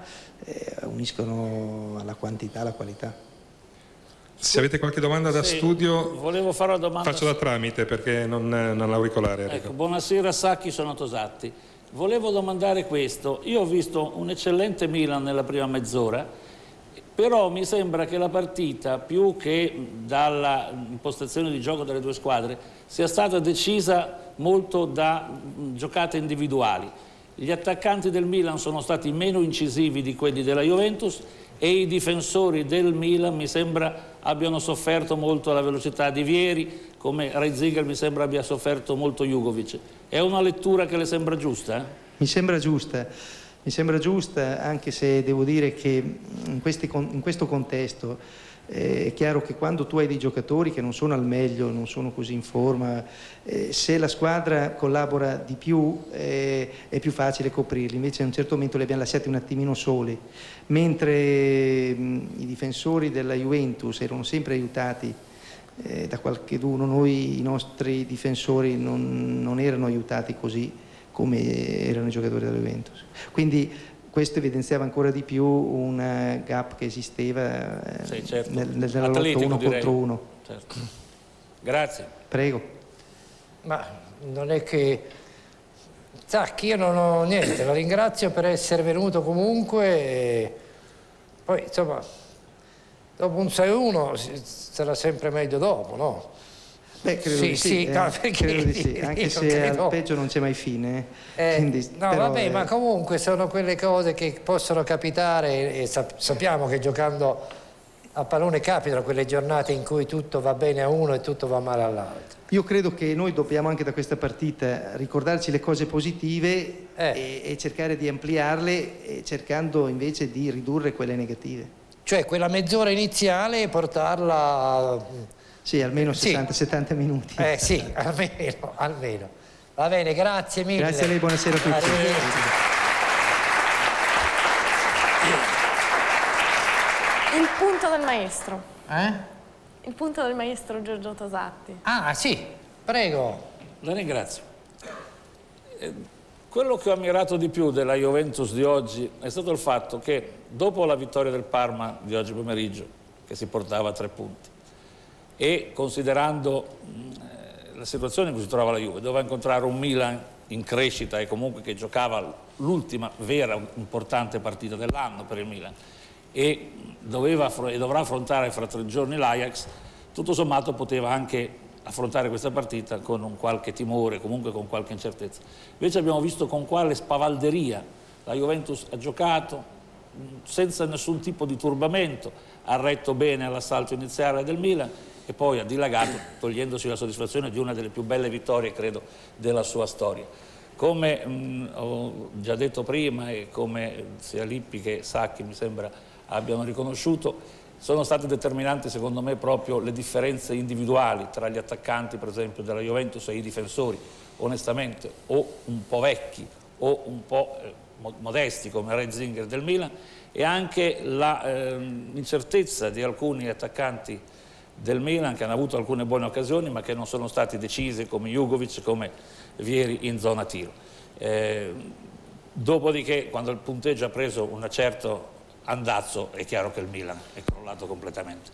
uniscono alla quantità la qualità. Se avete qualche domanda da studio, volevo fare una domanda. Faccio da tramite perché non l'auricolare. Ecco, buonasera Sacchi, sono Tosatti. Volevo domandare questo. Io ho visto un eccellente Milan nella prima mezz'ora, però mi sembra che la partita, più che dalla impostazione di gioco delle due squadre, sia stata decisa molto da giocate individuali. Gli attaccanti del Milan sono stati meno incisivi di quelli della Juventus e i difensori del Milan mi sembra abbiano sofferto molto la velocità di Vieri, come Reitziger mi sembra abbia sofferto molto Jugovic. È una lettura che le sembra giusta? Mi sembra giusta, anche se devo dire che in questo contesto È chiaro che quando tu hai dei giocatori che non sono al meglio, non sono così in forma, se la squadra collabora di più è più facile coprirli. Invece a un certo momento li abbiamo lasciati un attimino soli, mentre i difensori della Juventus erano sempre aiutati da qualcheduno. Noi, i nostri difensori non erano aiutati così come erano i giocatori della Juventus. Quindi questo evidenziava ancora di più un gap che esisteva certo. nella lotta uno contro uno. Certo. Grazie. Prego. Ma non è che... Zacchi, io non ho niente, la ringrazio per essere venuto comunque. Poi, insomma, dopo un 6-1 sarà sempre meglio dopo, no? Beh, credo di sì, no, credo di sì. Anche se al peggio non c'è mai fine. Quindi, no, però, vabbè, ma comunque sono quelle cose che possono capitare e sappiamo che giocando a pallone capitano quelle giornate in cui tutto va bene a uno e tutto va male all'altro. Io credo che noi dobbiamo anche da questa partita ricordarci le cose positive e cercare di ampliarle, cercando invece di ridurre quelle negative. Cioè quella mezz'ora iniziale e portarla... Sì, almeno 60-70 minuti. Sì, almeno. Va bene, grazie mille. Grazie a lei, buonasera a tutti. Il punto del maestro. Il punto del maestro Giorgio Tosatti. Ah, sì, prego. La ringrazio. Quello che ho ammirato di più della Juventus di oggi è stato il fatto che dopo la vittoria del Parma di oggi pomeriggio, che si portava a 3 punti, e considerando la situazione in cui si trova la Juve, doveva incontrare un Milan in crescita e comunque che giocava l'ultima vera importante partita dell'anno per il Milan e dovrà affrontare fra 3 giorni l'Ajax, tutto sommato poteva anche affrontare questa partita con un qualche timore, comunque con qualche incertezza. Invece abbiamo visto con quale spavalderia la Juventus ha giocato, senza nessun tipo di turbamento, ha retto bene all'assalto iniziale del Milan e poi ha dilagato, togliendosi la soddisfazione di una delle più belle vittorie, credo, della sua storia. Come ho già detto prima e come sia Lippi che Sacchi mi sembra abbiano riconosciuto, sono state determinanti secondo me proprio le differenze individuali tra gli attaccanti, per esempio, della Juventus e i difensori, onestamente, o un po' vecchi o un po' modesti come Reisinger del Milan, e anche l'incertezza di alcuni attaccanti del Milan che hanno avuto alcune buone occasioni ma che non sono stati decisi, come Jugovic, come Vieri in zona tiro. Dopodiché, quando il punteggio ha preso un certo andazzo, è chiaro che il Milan è crollato completamente.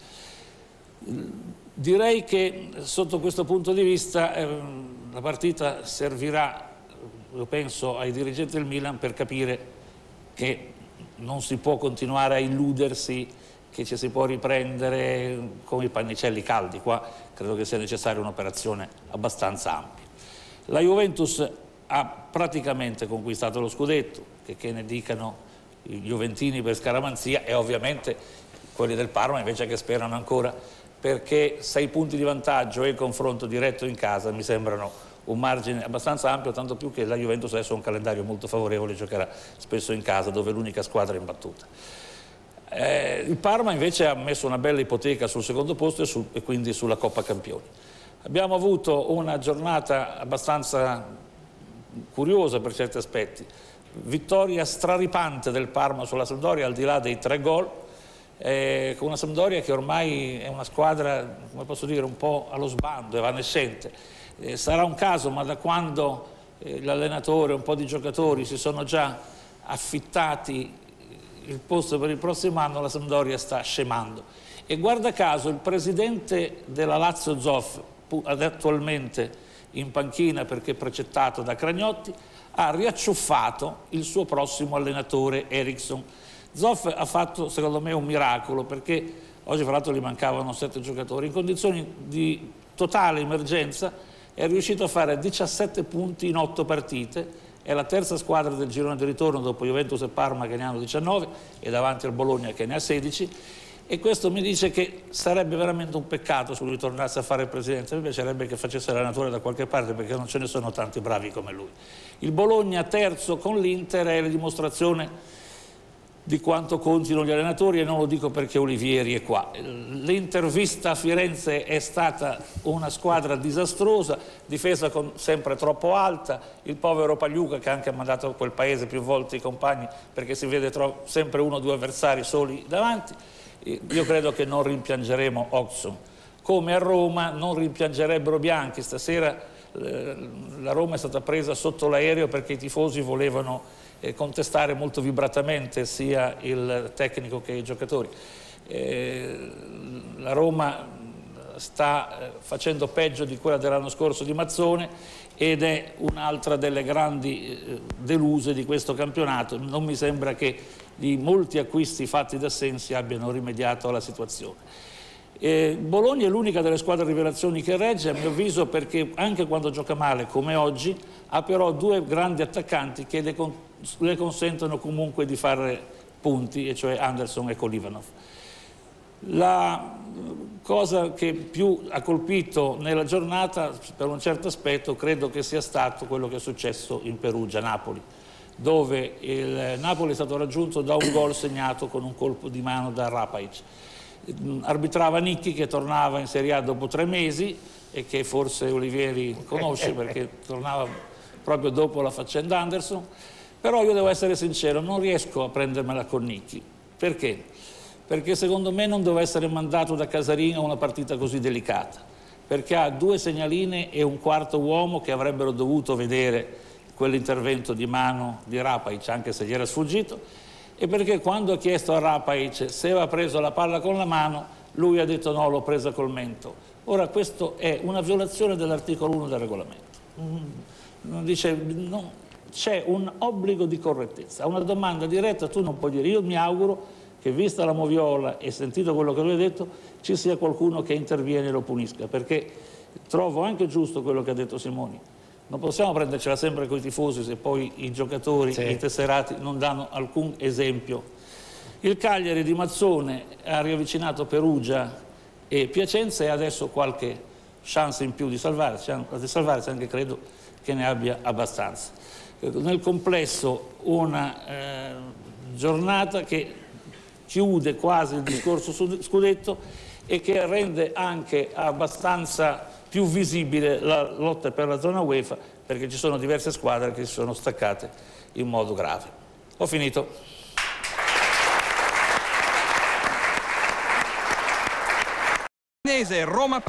Direi che sotto questo punto di vista la partita servirà, io penso, ai dirigenti del Milan per capire che non si può continuare a illudersi che ci si può riprendere come i pannicelli caldi. Qua credo che sia necessaria un'operazione abbastanza ampia. La Juventus ha praticamente conquistato lo scudetto, che ne dicano i juventini per scaramanzia, e ovviamente quelli del Parma invece che sperano ancora, perché 6 punti di vantaggio e il confronto diretto in casa mi sembrano un margine abbastanza ampio, tanto più che la Juventus adesso ha un calendario molto favorevole, giocherà spesso in casa, dove è l'unica squadra imbattuta. Il Parma invece ha messo una bella ipoteca sul secondo posto e quindi sulla Coppa Campioni. Abbiamo avuto una giornata abbastanza curiosa per certi aspetti, vittoria straripante del Parma sulla Sampdoria al di là dei 3 gol, con una Sampdoria che ormai è una squadra, come posso dire, un po' allo sbando, evanescente. Sarà un caso, ma da quando l'allenatore e un po' di giocatori si sono già affittati il posto per il prossimo anno, la Sampdoria sta scemando. E guarda caso il presidente della Lazio Zoff, attualmente in panchina perché precettato da Cragnotti, ha riacciuffato il suo prossimo allenatore Eriksson. Zoff ha fatto secondo me un miracolo, perché oggi fra l'altro gli mancavano 7 giocatori, in condizioni di totale emergenza è riuscito a fare 17 punti in 8 partite, è la terza squadra del girone di ritorno dopo Juventus e Parma che ne hanno 19 e davanti al Bologna che ne ha 16, e questo mi dice che sarebbe veramente un peccato se lui tornasse a fare il presidente. Mi piacerebbe che facesse allenatore da qualche parte, perché non ce ne sono tanti bravi come lui. Il Bologna terzo con l'Inter è la dimostrazione di quanto contino gli allenatori, e non lo dico perché Olivieri è qua. L'intervista a Firenze è stata una squadra disastrosa, difesa sempre troppo alta, il povero Pagliuca che ha anche mandato a quel paese più volte i compagni perché si vede sempre uno o due avversari soli davanti. Io credo che non rimpiangeremo Oxon, come a Roma non rimpiangerebbero Bianchi. Stasera la Roma è stata presa sotto l'aereo perché i tifosi volevano contestare molto vibratamente sia il tecnico che i giocatori. La Roma sta facendo peggio di quella dell'anno scorso di Mazzone ed è un'altra delle grandi deluse di questo campionato. Non mi sembra che i molti acquisti fatti da Sensi abbiano rimediato alla situazione. Bologna è l'unica delle squadre rivelazioni che regge, a mio avviso, perché anche quando gioca male come oggi ha però due grandi attaccanti che le consentono comunque di fare punti, e cioè Anderson e Kolivanov. La cosa che più ha colpito nella giornata, per un certo aspetto, credo che sia stato quello che è successo in Perugia-Napoli, dove il Napoli è stato raggiunto da un gol segnato con un colpo di mano da Rapaic. Arbitrava Nicchi, che tornava in Serie A dopo 3 mesi e che forse Olivieri conosce perché tornava proprio dopo la faccenda Anderson. Però io devo essere sincero, non riesco a prendermela con Nicchi. Perché? Perché secondo me non deve essere mandato da Casarini a una partita così delicata, perché ha 2 segnaline e un quarto uomo che avrebbero dovuto vedere quell'intervento di mano di Rapaic, anche se gli era sfuggito, e perché quando ha chiesto a Rapaic se aveva preso la palla con la mano, lui ha detto no, l'ho presa col mento. Ora questo è una violazione dell'articolo 1 del regolamento. C'è un obbligo di correttezza. A una domanda diretta tu non puoi dire. Io mi auguro che, vista la moviola e sentito quello che lui ha detto, ci sia qualcuno che interviene e lo punisca, perché trovo anche giusto quello che ha detto Simoni. Non possiamo prendercela sempre con i tifosi se poi i giocatori, i tesserati non danno alcun esempio. Il Cagliari di Mazzone ha riavvicinato Perugia e Piacenza e adesso qualche chance in più di salvarsi, anche credo che ne abbia abbastanza. Nel complesso una giornata che chiude quasi il discorso scudetto e che rende anche abbastanza più visibile la lotta per la zona UEFA, perché ci sono diverse squadre che si sono staccate in modo grave. Ho finito. Roma.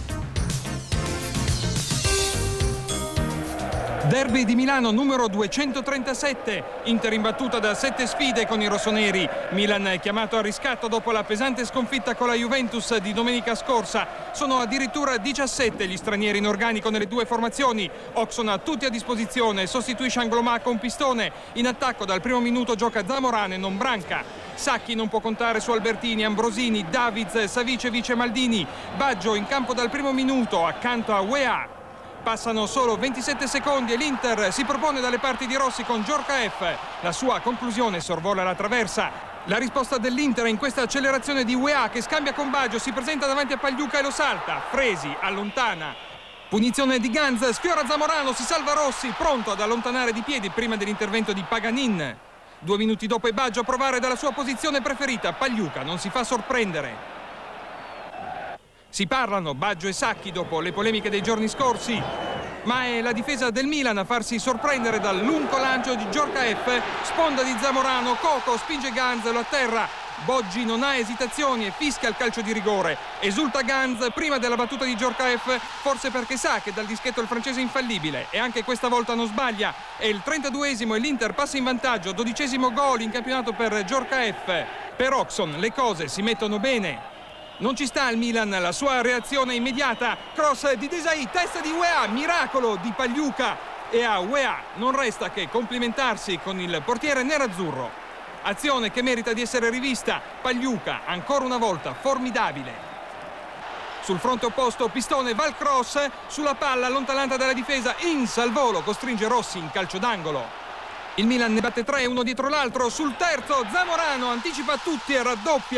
Derby di Milano numero 237, Inter imbattuta da 7 sfide con i rossoneri. Milan è chiamato al riscatto dopo la pesante sconfitta con la Juventus di domenica scorsa. Sono addirittura 17 gli stranieri in organico nelle 2 formazioni. Oxon ha tutti a disposizione, sostituisce Anglomà con Pistone. In attacco dal primo minuto gioca Zamorano e non Branca. Sacchi non può contare su Albertini, Ambrosini, Davids, Savicevic e Maldini. Baggio in campo dal primo minuto accanto a Weah. Passano solo 27 secondi e l'Inter si propone dalle parti di Rossi con Djorkaeff. La sua conclusione sorvola la traversa. La risposta dell'Inter in questa accelerazione di Weah, che scambia con Baggio, si presenta davanti a Pagliuca e lo salta. Fresi allontana. Punizione di Ganz, sfiora Zamorano, si salva Rossi, pronto ad allontanare di piedi prima dell'intervento di Paganin. 2 minuti dopo è Baggio a provare dalla sua posizione preferita. Pagliuca non si fa sorprendere. Si parlano Baggio e Sacchi dopo le polemiche dei giorni scorsi, ma è la difesa del Milan a farsi sorprendere dal lungo lancio di Djorkaeff, sponda di Zamorano, Coco spinge Ganz, lo atterra. Boggi non ha esitazioni e fischia il calcio di rigore. Esulta Ganz prima della battuta di Djorkaeff, forse perché sa che dal dischetto il francese è infallibile, e anche questa volta non sbaglia. È il 32esimo e l'Inter passa in vantaggio, 12esimo gol in campionato per Djorkaeff. Per Oxon le cose si mettono bene. Non ci sta il Milan, la sua reazione immediata. Cross di Desai, testa di Weah, miracolo di Pagliuca. E a Weah non resta che complimentarsi con il portiere nerazzurro. Azione che merita di essere rivista. Pagliuca, ancora una volta, formidabile. Sul fronte opposto Pistone va al cross, sulla palla allontanata dalla difesa, Inz al volo costringe Rossi in calcio d'angolo. Il Milan ne batte 3 uno dietro l'altro. Sul terzo Zamorano anticipa tutti e raddoppia.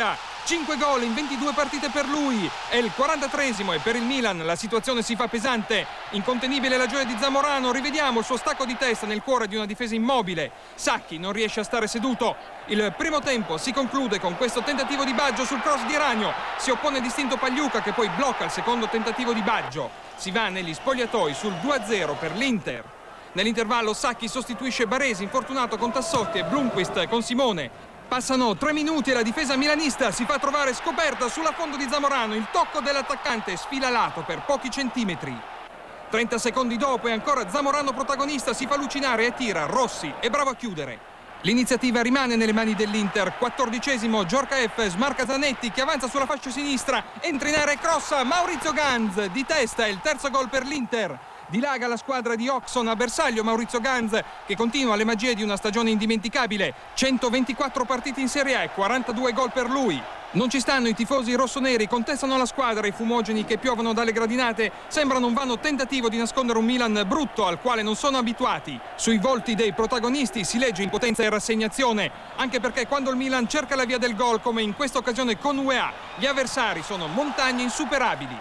5 gol in 22 partite per lui. È il 43esimo e per il Milan la situazione si fa pesante. Incontenibile la gioia di Zamorano, rivediamo il suo stacco di testa nel cuore di una difesa immobile. Sacchi non riesce a stare seduto. Il primo tempo si conclude con questo tentativo di Baggio sul cross di Ragno. Si oppone distinto Pagliuca che poi blocca il secondo tentativo di Baggio. Si va negli spogliatoi sul 2-0 per l'Inter. Nell'intervallo Sacchi sostituisce Baresi, infortunato con Tassotti, e Blomqvist con Simone. Passano 3 minuti e la difesa milanista si fa trovare scoperta sull'affondo di Zamorano. Il tocco dell'attaccante sfila lato per pochi centimetri. 30 secondi dopo e ancora Zamorano protagonista, si fa lucinare e tira. Rossi è bravo a chiudere. L'iniziativa rimane nelle mani dell'Inter. 14esimo, Djorkaeff smarca Zanetti che avanza sulla fascia sinistra, entra in area e crossa. Maurizio Ganz di testa, è il terzo gol per l'Inter. Dilaga la squadra di Oxon a bersaglio Maurizio Ganz, che continua le magie di una stagione indimenticabile. 124 partite in Serie A e 42 gol per lui. Non ci stanno i tifosi rossoneri, contestano la squadra. I fumogeni che piovono dalle gradinate sembrano un vano tentativo di nascondere un Milan brutto al quale non sono abituati. Sui volti dei protagonisti si legge impotenza e rassegnazione, anche perché quando il Milan cerca la via del gol, come in questa occasione con UEA, gli avversari sono montagne insuperabili.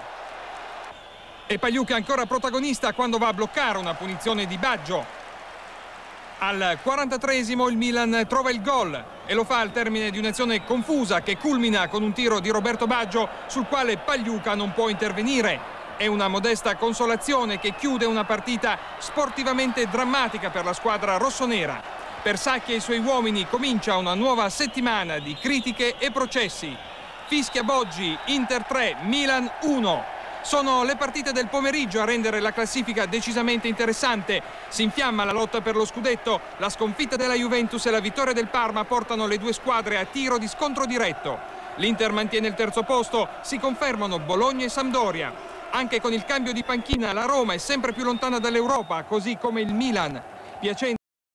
E Pagliuca è ancora protagonista quando va a bloccare una punizione di Baggio. Al 43esimo il Milan trova il gol e lo fa al termine di un'azione confusa che culmina con un tiro di Roberto Baggio sul quale Pagliuca non può intervenire. È una modesta consolazione che chiude una partita sportivamente drammatica per la squadra rossonera. Per Sacchi e i suoi uomini comincia una nuova settimana di critiche e processi. Fischia Boggi, Inter 3, Milan 1. Sono le partite del pomeriggio a rendere la classifica decisamente interessante. Si infiamma la lotta per lo scudetto. La sconfitta della Juventus e la vittoria del Parma portano le due squadre a tiro di scontro diretto. L'Inter mantiene il terzo posto, si confermano Bologna e Sampdoria. Anche con il cambio di panchina la Roma è sempre più lontana dall'Europa, così come il Milan. Piacenza